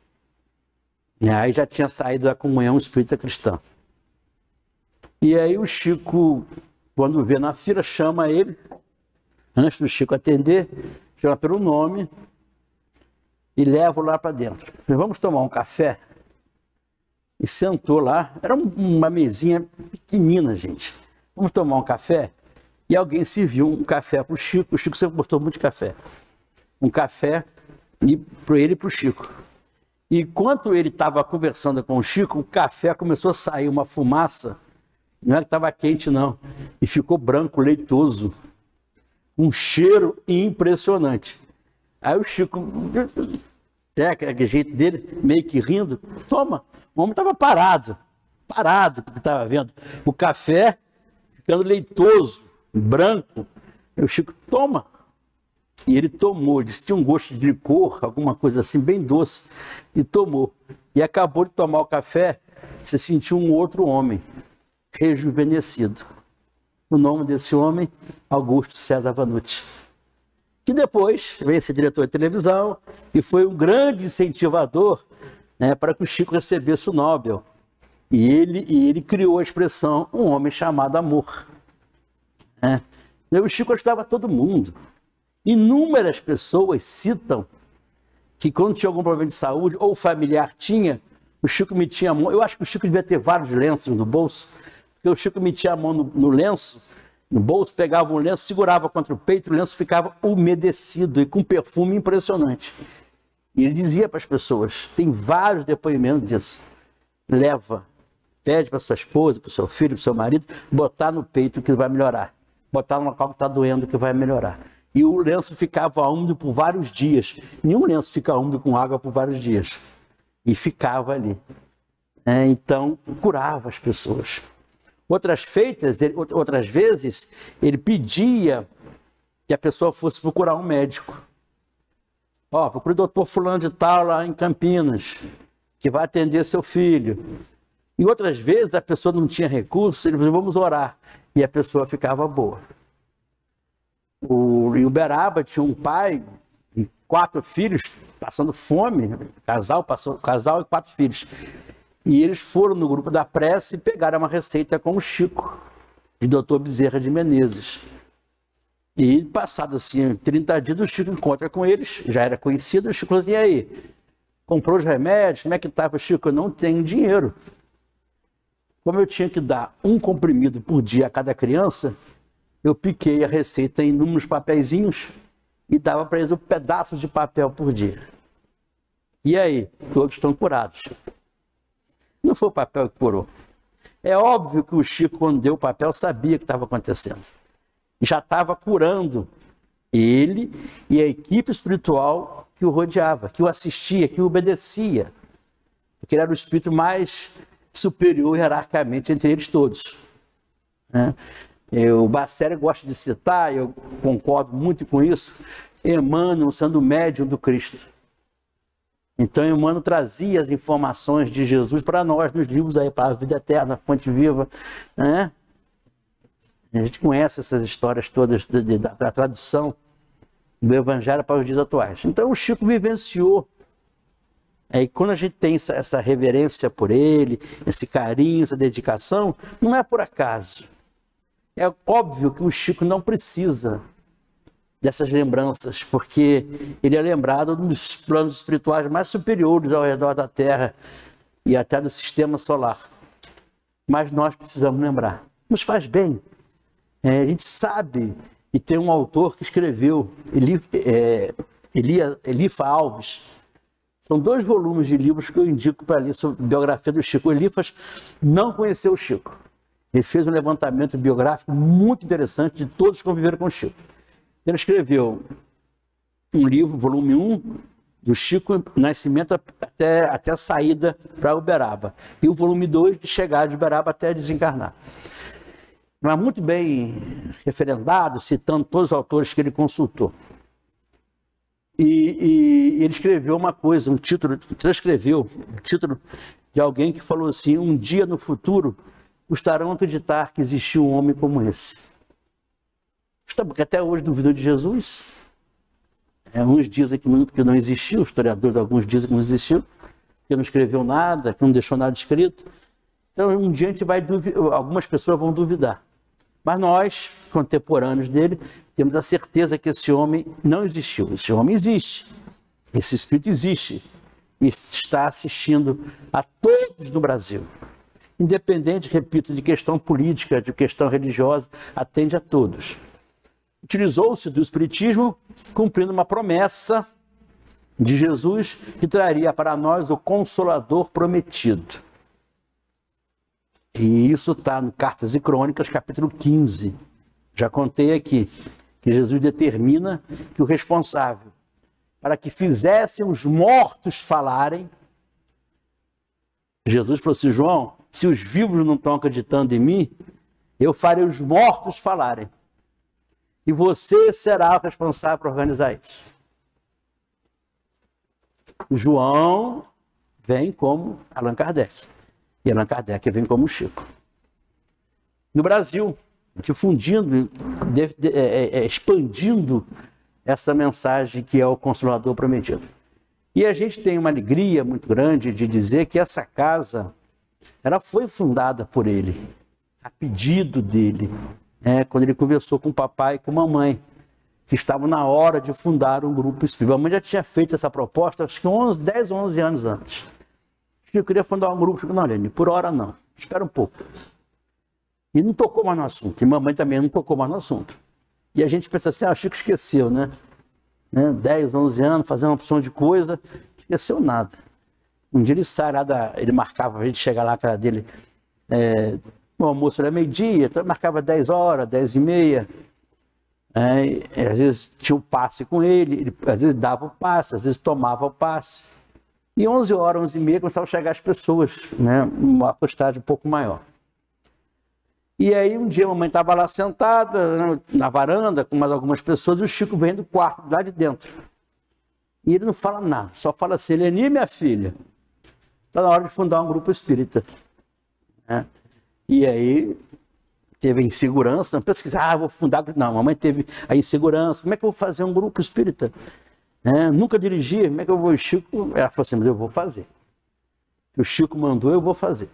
E aí já tinha saído da comunhão espírita cristã. E aí o Chico, quando vê na fila, chama ele, antes do Chico atender, chama pelo nome e leva lá para dentro. Falei, vamos tomar um café? E sentou lá, era uma mesinha pequenina, gente. Vamos tomar um café? E alguém serviu um café para o Chico. O Chico sempre gostou muito de café. Um café para ele e para o Chico. E enquanto ele estava conversando com o Chico, o café começou a sair uma fumaça. Não é que estava quente, não. E ficou branco, leitoso. Um cheiro impressionante. Aí o Chico, é aquele jeito dele, meio que rindo, toma. O homem estava parado, parado, porque estava vendo o café ficando leitoso, branco. Aí o Chico, toma. E ele tomou, disse que tinha um gosto de licor, alguma coisa assim, bem doce, e tomou. E acabou de tomar o café, se sentiu um outro homem, rejuvenescido. O nome desse homem, Augusto César Vanucci. Que depois veio ser diretor de televisão e foi um grande incentivador, né, para que o Chico recebesse o Nobel. E ele, e ele criou a expressão, um homem chamado amor. É. E o Chico ajudava todo mundo. Inúmeras pessoas citam que quando tinha algum problema de saúde, ou familiar tinha, o Chico metia a mão. Eu acho que o Chico devia ter vários lenços no bolso, porque o Chico metia a mão no, no lenço, no bolso, pegava um lenço, segurava contra o peito, o lenço ficava umedecido e com perfume impressionante. E ele dizia para as pessoas, tem vários depoimentos disso, leva, pede para sua esposa, para o seu filho, para o seu marido, botar no peito que vai melhorar, botar no local que está doendo que vai melhorar. E o lenço ficava úmido por vários dias. Nenhum lenço fica úmido com água por vários dias. E ficava ali. É, então, curava as pessoas. Outras feitas, ele, outras vezes, ele pedia que a pessoa fosse procurar um médico. Ó, procure o doutor fulano de tal lá em Campinas, que vai atender seu filho. E outras vezes a pessoa não tinha recurso, ele dizia, vamos orar. E a pessoa ficava boa. O, em Uberaba tinha um pai, quatro filhos, passando fome, casal, passou, casal e quatro filhos. E eles foram no grupo da prece e pegaram uma receita com o Chico, de doutor Bezerra de Menezes. E passado assim, trinta dias, o Chico encontra com eles, já era conhecido, o Chico falou assim, e aí, comprou os remédios, como é que estava? Chico, eu não tenho dinheiro. Como eu tinha que dar um comprimido por dia a cada criança, eu piquei a receita em inúmeros papeizinhos e dava para eles um pedaço de papel por dia. E aí, todos estão curados. Não foi o papel que curou. É óbvio que o Chico, quando deu o papel, sabia o que estava acontecendo. Já estava curando ele e a equipe espiritual que o rodeava, que o assistia, que o obedecia. Porque ele era o espírito mais superior hierarquicamente entre eles todos. Né? O Bacelli gosta de citar, eu concordo muito com isso, Emmanuel sendo médium do Cristo. Então Emmanuel trazia as informações de Jesus para nós nos livros aí, para a vida eterna, a fonte viva. Né? A gente conhece essas histórias todas de, de, da, da tradução do Evangelho para os dias atuais. Então o Chico vivenciou. E quando a gente tem essa, essa reverência por ele, esse carinho, essa dedicação, não é por acaso. É óbvio que o Chico não precisa dessas lembranças, porque ele é lembrado dos planos espirituais mais superiores ao redor da Terra e até do sistema solar. Mas nós precisamos lembrar. Nos faz bem. É, a gente sabe, e tem um autor que escreveu, Eli, é, Elia, Elifa Alves. São dois volumes de livros que eu indico para ler sobre a biografia do Chico. O Elifas não conheceu o Chico. Ele fez um levantamento biográfico muito interessante de todos que conviveram com o Chico. Ele escreveu um livro, volume um, do Chico Nascimento até, até a saída para Uberaba. E o volume dois, de chegada de Uberaba até desencarnar. Mas muito bem referendado, citando todos os autores que ele consultou. E, e ele escreveu uma coisa, um título, transcreveu o título de alguém que falou assim: um dia no futuro custarão acreditar que existiu um homem como esse. Porque até hoje duvidou de Jesus. É, uns dizem que não, que não existiu, os historiadores alguns dizem que não existiu, que não escreveu nada, que não deixou nada escrito. Então um dia a gente vai duvidar, algumas pessoas vão duvidar. Mas nós, contemporâneos dele, temos a certeza que esse homem não existiu. Esse homem existe, esse espírito existe e está assistindo a todos no Brasil. Independente, repito, de questão política, de questão religiosa, atende a todos. Utilizou-se do espiritismo cumprindo uma promessa de Jesus que traria para nós o Consolador prometido. E isso está no Cartas e Crônicas, capítulo quinze. Já contei aqui que Jesus determina que o responsável para que fizessem os mortos falarem, Jesus falou assim: João, se os vivos não estão acreditando em mim, eu farei os mortos falarem. E você será o responsável por organizar isso. João vem como Allan Kardec. E Allan Kardec vem como Chico. No Brasil, difundindo, de, de, é, é, expandindo essa mensagem que é o Consolador prometido. E a gente tem uma alegria muito grande de dizer que essa casa, ela foi fundada por ele, a pedido dele. É, quando ele conversou com o papai e com a mamãe, que estavam na hora de fundar um grupo espírita. A mamãe já tinha feito essa proposta, acho que onze, dez, onze anos antes. Eu queria fundar um grupo. Não, Lene, por hora não, espera um pouco. E não tocou mais no assunto, e mamãe também não tocou mais no assunto. E a gente pensa assim: ah, o Chico esqueceu, né? né? dez, onze anos, fazendo uma opção de coisa, esqueceu nada. Um dia ele sai lá, da, ele marcava a gente chegar lá, a casa dele, é, o almoço era meio-dia, então ele marcava dez horas, dez e meia. É, às vezes tinha o passe com ele, ele, às vezes dava o passe, às vezes tomava o passe. E onze horas, onze e meia, começavam a chegar as pessoas, né, uma quantidade um pouco maior. E aí um dia a mamãe estava lá sentada, na varanda, com mais algumas pessoas, e o Chico vem do quarto, lá de dentro. E ele não fala nada, só fala assim: Leni, minha filha, está na hora de fundar um grupo espírita. Né? E aí teve a insegurança, não pensa que ah, vou fundar. Não, a mamãe teve a insegurança: como é que eu vou fazer um grupo espírita? É, nunca dirigi, como é que eu vou? O Chico, ela falou assim: mas eu vou fazer. O Chico mandou, eu vou fazer.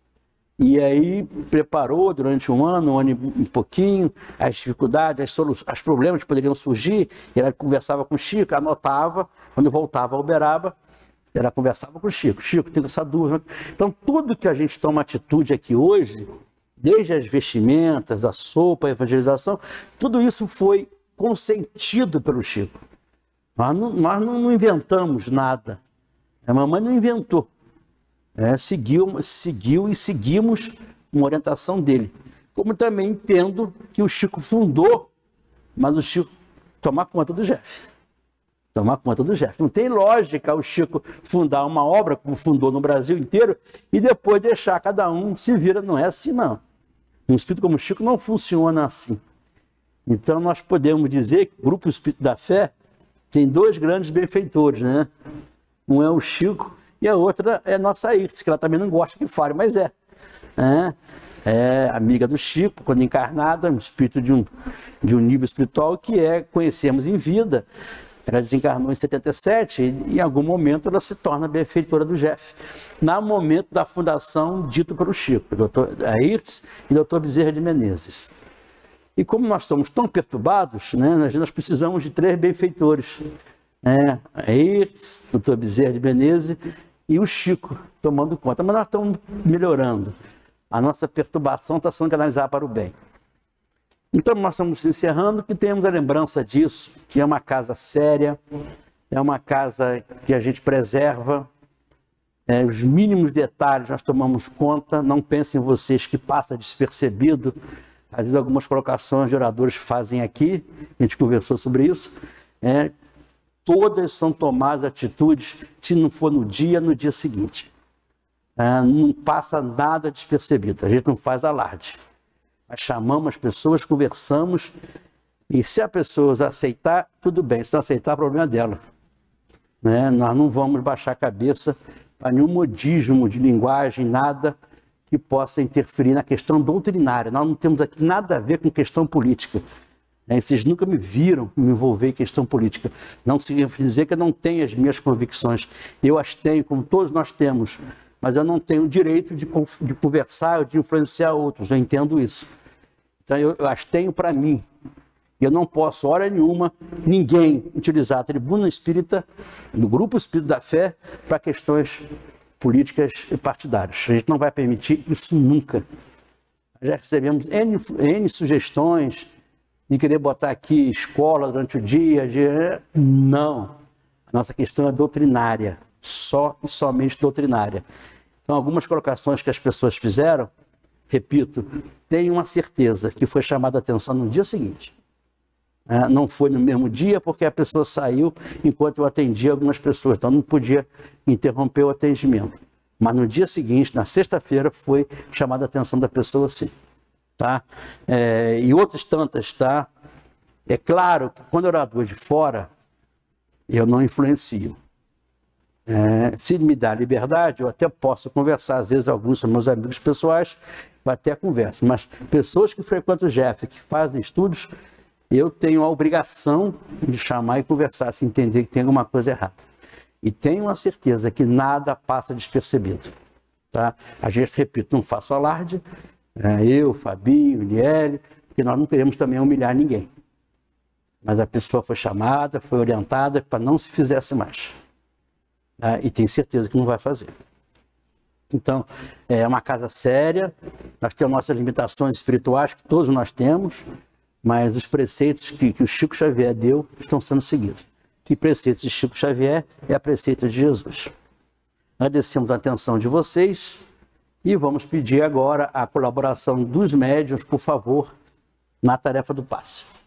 E aí preparou durante um ano, um ano e um pouquinho, as dificuldades, as soluções, os problemas que poderiam surgir. Ela conversava com o Chico, anotava, quando voltava a Uberaba, ela conversava com o Chico: Chico, tenho essa dúvida. Então tudo que a gente toma atitude aqui hoje, desde as vestimentas, a sopa, a evangelização, tudo isso foi consentido pelo Chico. Nós não, nós não inventamos nada. A mamãe não inventou. É, seguiu, seguiu e seguimos uma orientação dele. Como também entendo que o Chico fundou, mas o Chico tomar conta do Jeff. Tomar conta do Jeff. Não tem lógica o Chico fundar uma obra, como fundou no Brasil inteiro, e depois deixar cada um se vira. Não é assim, não. Um espírito como o Chico não funciona assim. Então nós podemos dizer que o Grupo Espírito da Fé tem dois grandes benfeitores, né? Um é o Chico e a outra é a nossa Ayrtes, que ela também não gosta que fale, mas é. É, é amiga do Chico, quando encarnada, um espírito de um, de um nível espiritual que é, conhecemos em vida. Ela desencarnou em setenta e sete e em algum momento ela se torna benfeitora do Jeff. No momento da fundação dito pelo Chico, doutor Ayrtes e doutor Bezerra de Menezes. E como nós estamos tão perturbados, né, nós precisamos de três benfeitores. Né? Ayrtes, doutor Bezerra de Menezes e o Chico tomando conta. Mas nós estamos melhorando. A nossa perturbação está sendo canalizada para o bem. Então nós estamos encerrando, que temos a lembrança disso, que é uma casa séria, é uma casa que a gente preserva, é, os mínimos detalhes nós tomamos conta. Não pensem vocês que passa despercebido. Às vezes algumas colocações de oradores fazem aqui, a gente conversou sobre isso, é, todas são tomadas atitudes, se não for no dia, no dia seguinte. É, não passa nada despercebido, a gente não faz alarde. Nós chamamos as pessoas, conversamos, e se a pessoa aceitar, tudo bem, se não aceitar, o problema é dela. né? Nós não vamos baixar a cabeça para nenhum modismo de linguagem, nada que possa interferir na questão doutrinária. Nós não temos aqui nada a ver com questão política. Né? Vocês nunca me viram me envolver em questão política. Não significa dizer que eu não tenho as minhas convicções. Eu as tenho, como todos nós temos, mas eu não tenho o direito de, de conversar ou de influenciar outros. Eu entendo isso. Então eu, eu as tenho para mim. Eu não posso, hora nenhuma, ninguém utilizar a tribuna espírita, do grupo Espírito da Fé, para questões políticas e partidárias. A gente não vai permitir isso nunca. Já recebemos N, N sugestões de querer botar aqui escola durante o dia. De... Não. A nossa questão é doutrinária. Só e somente doutrinária. Então, algumas colocações que as pessoas fizeram, repito, tenho uma certeza que foi chamada a atenção no dia seguinte. É, não foi no mesmo dia porque a pessoa saiu enquanto eu atendia algumas pessoas, então não podia interromper o atendimento. Mas no dia seguinte, na sexta-feira, foi chamada a atenção da pessoa sim. Tá? É, e outras tantas, tá? É claro que quando orador de fora, eu não influencio. É, se me dá liberdade, eu até posso conversar, às vezes alguns são meus amigos pessoais, eu até converso, mas pessoas que frequentam o G E F, que fazem estudos, eu tenho a obrigação de chamar e conversar, se entender que tem alguma coisa errada. E tenho a certeza que nada passa despercebido. Tá? A gente, repito, não faço alarde, é, eu, Fabinho, Liele, porque nós não queremos também humilhar ninguém. Mas a pessoa foi chamada, foi orientada para não se fizesse mais. Tá? E tenho certeza que não vai fazer. Então, é uma casa séria, nós temos nossas limitações espirituais, que todos nós temos, mas os preceitos que, que o Chico Xavier deu estão sendo seguidos. E preceitos de Chico Xavier é a preceito de Jesus. Agradecemos a atenção de vocês e vamos pedir agora a colaboração dos médiuns, por favor, na tarefa do passe.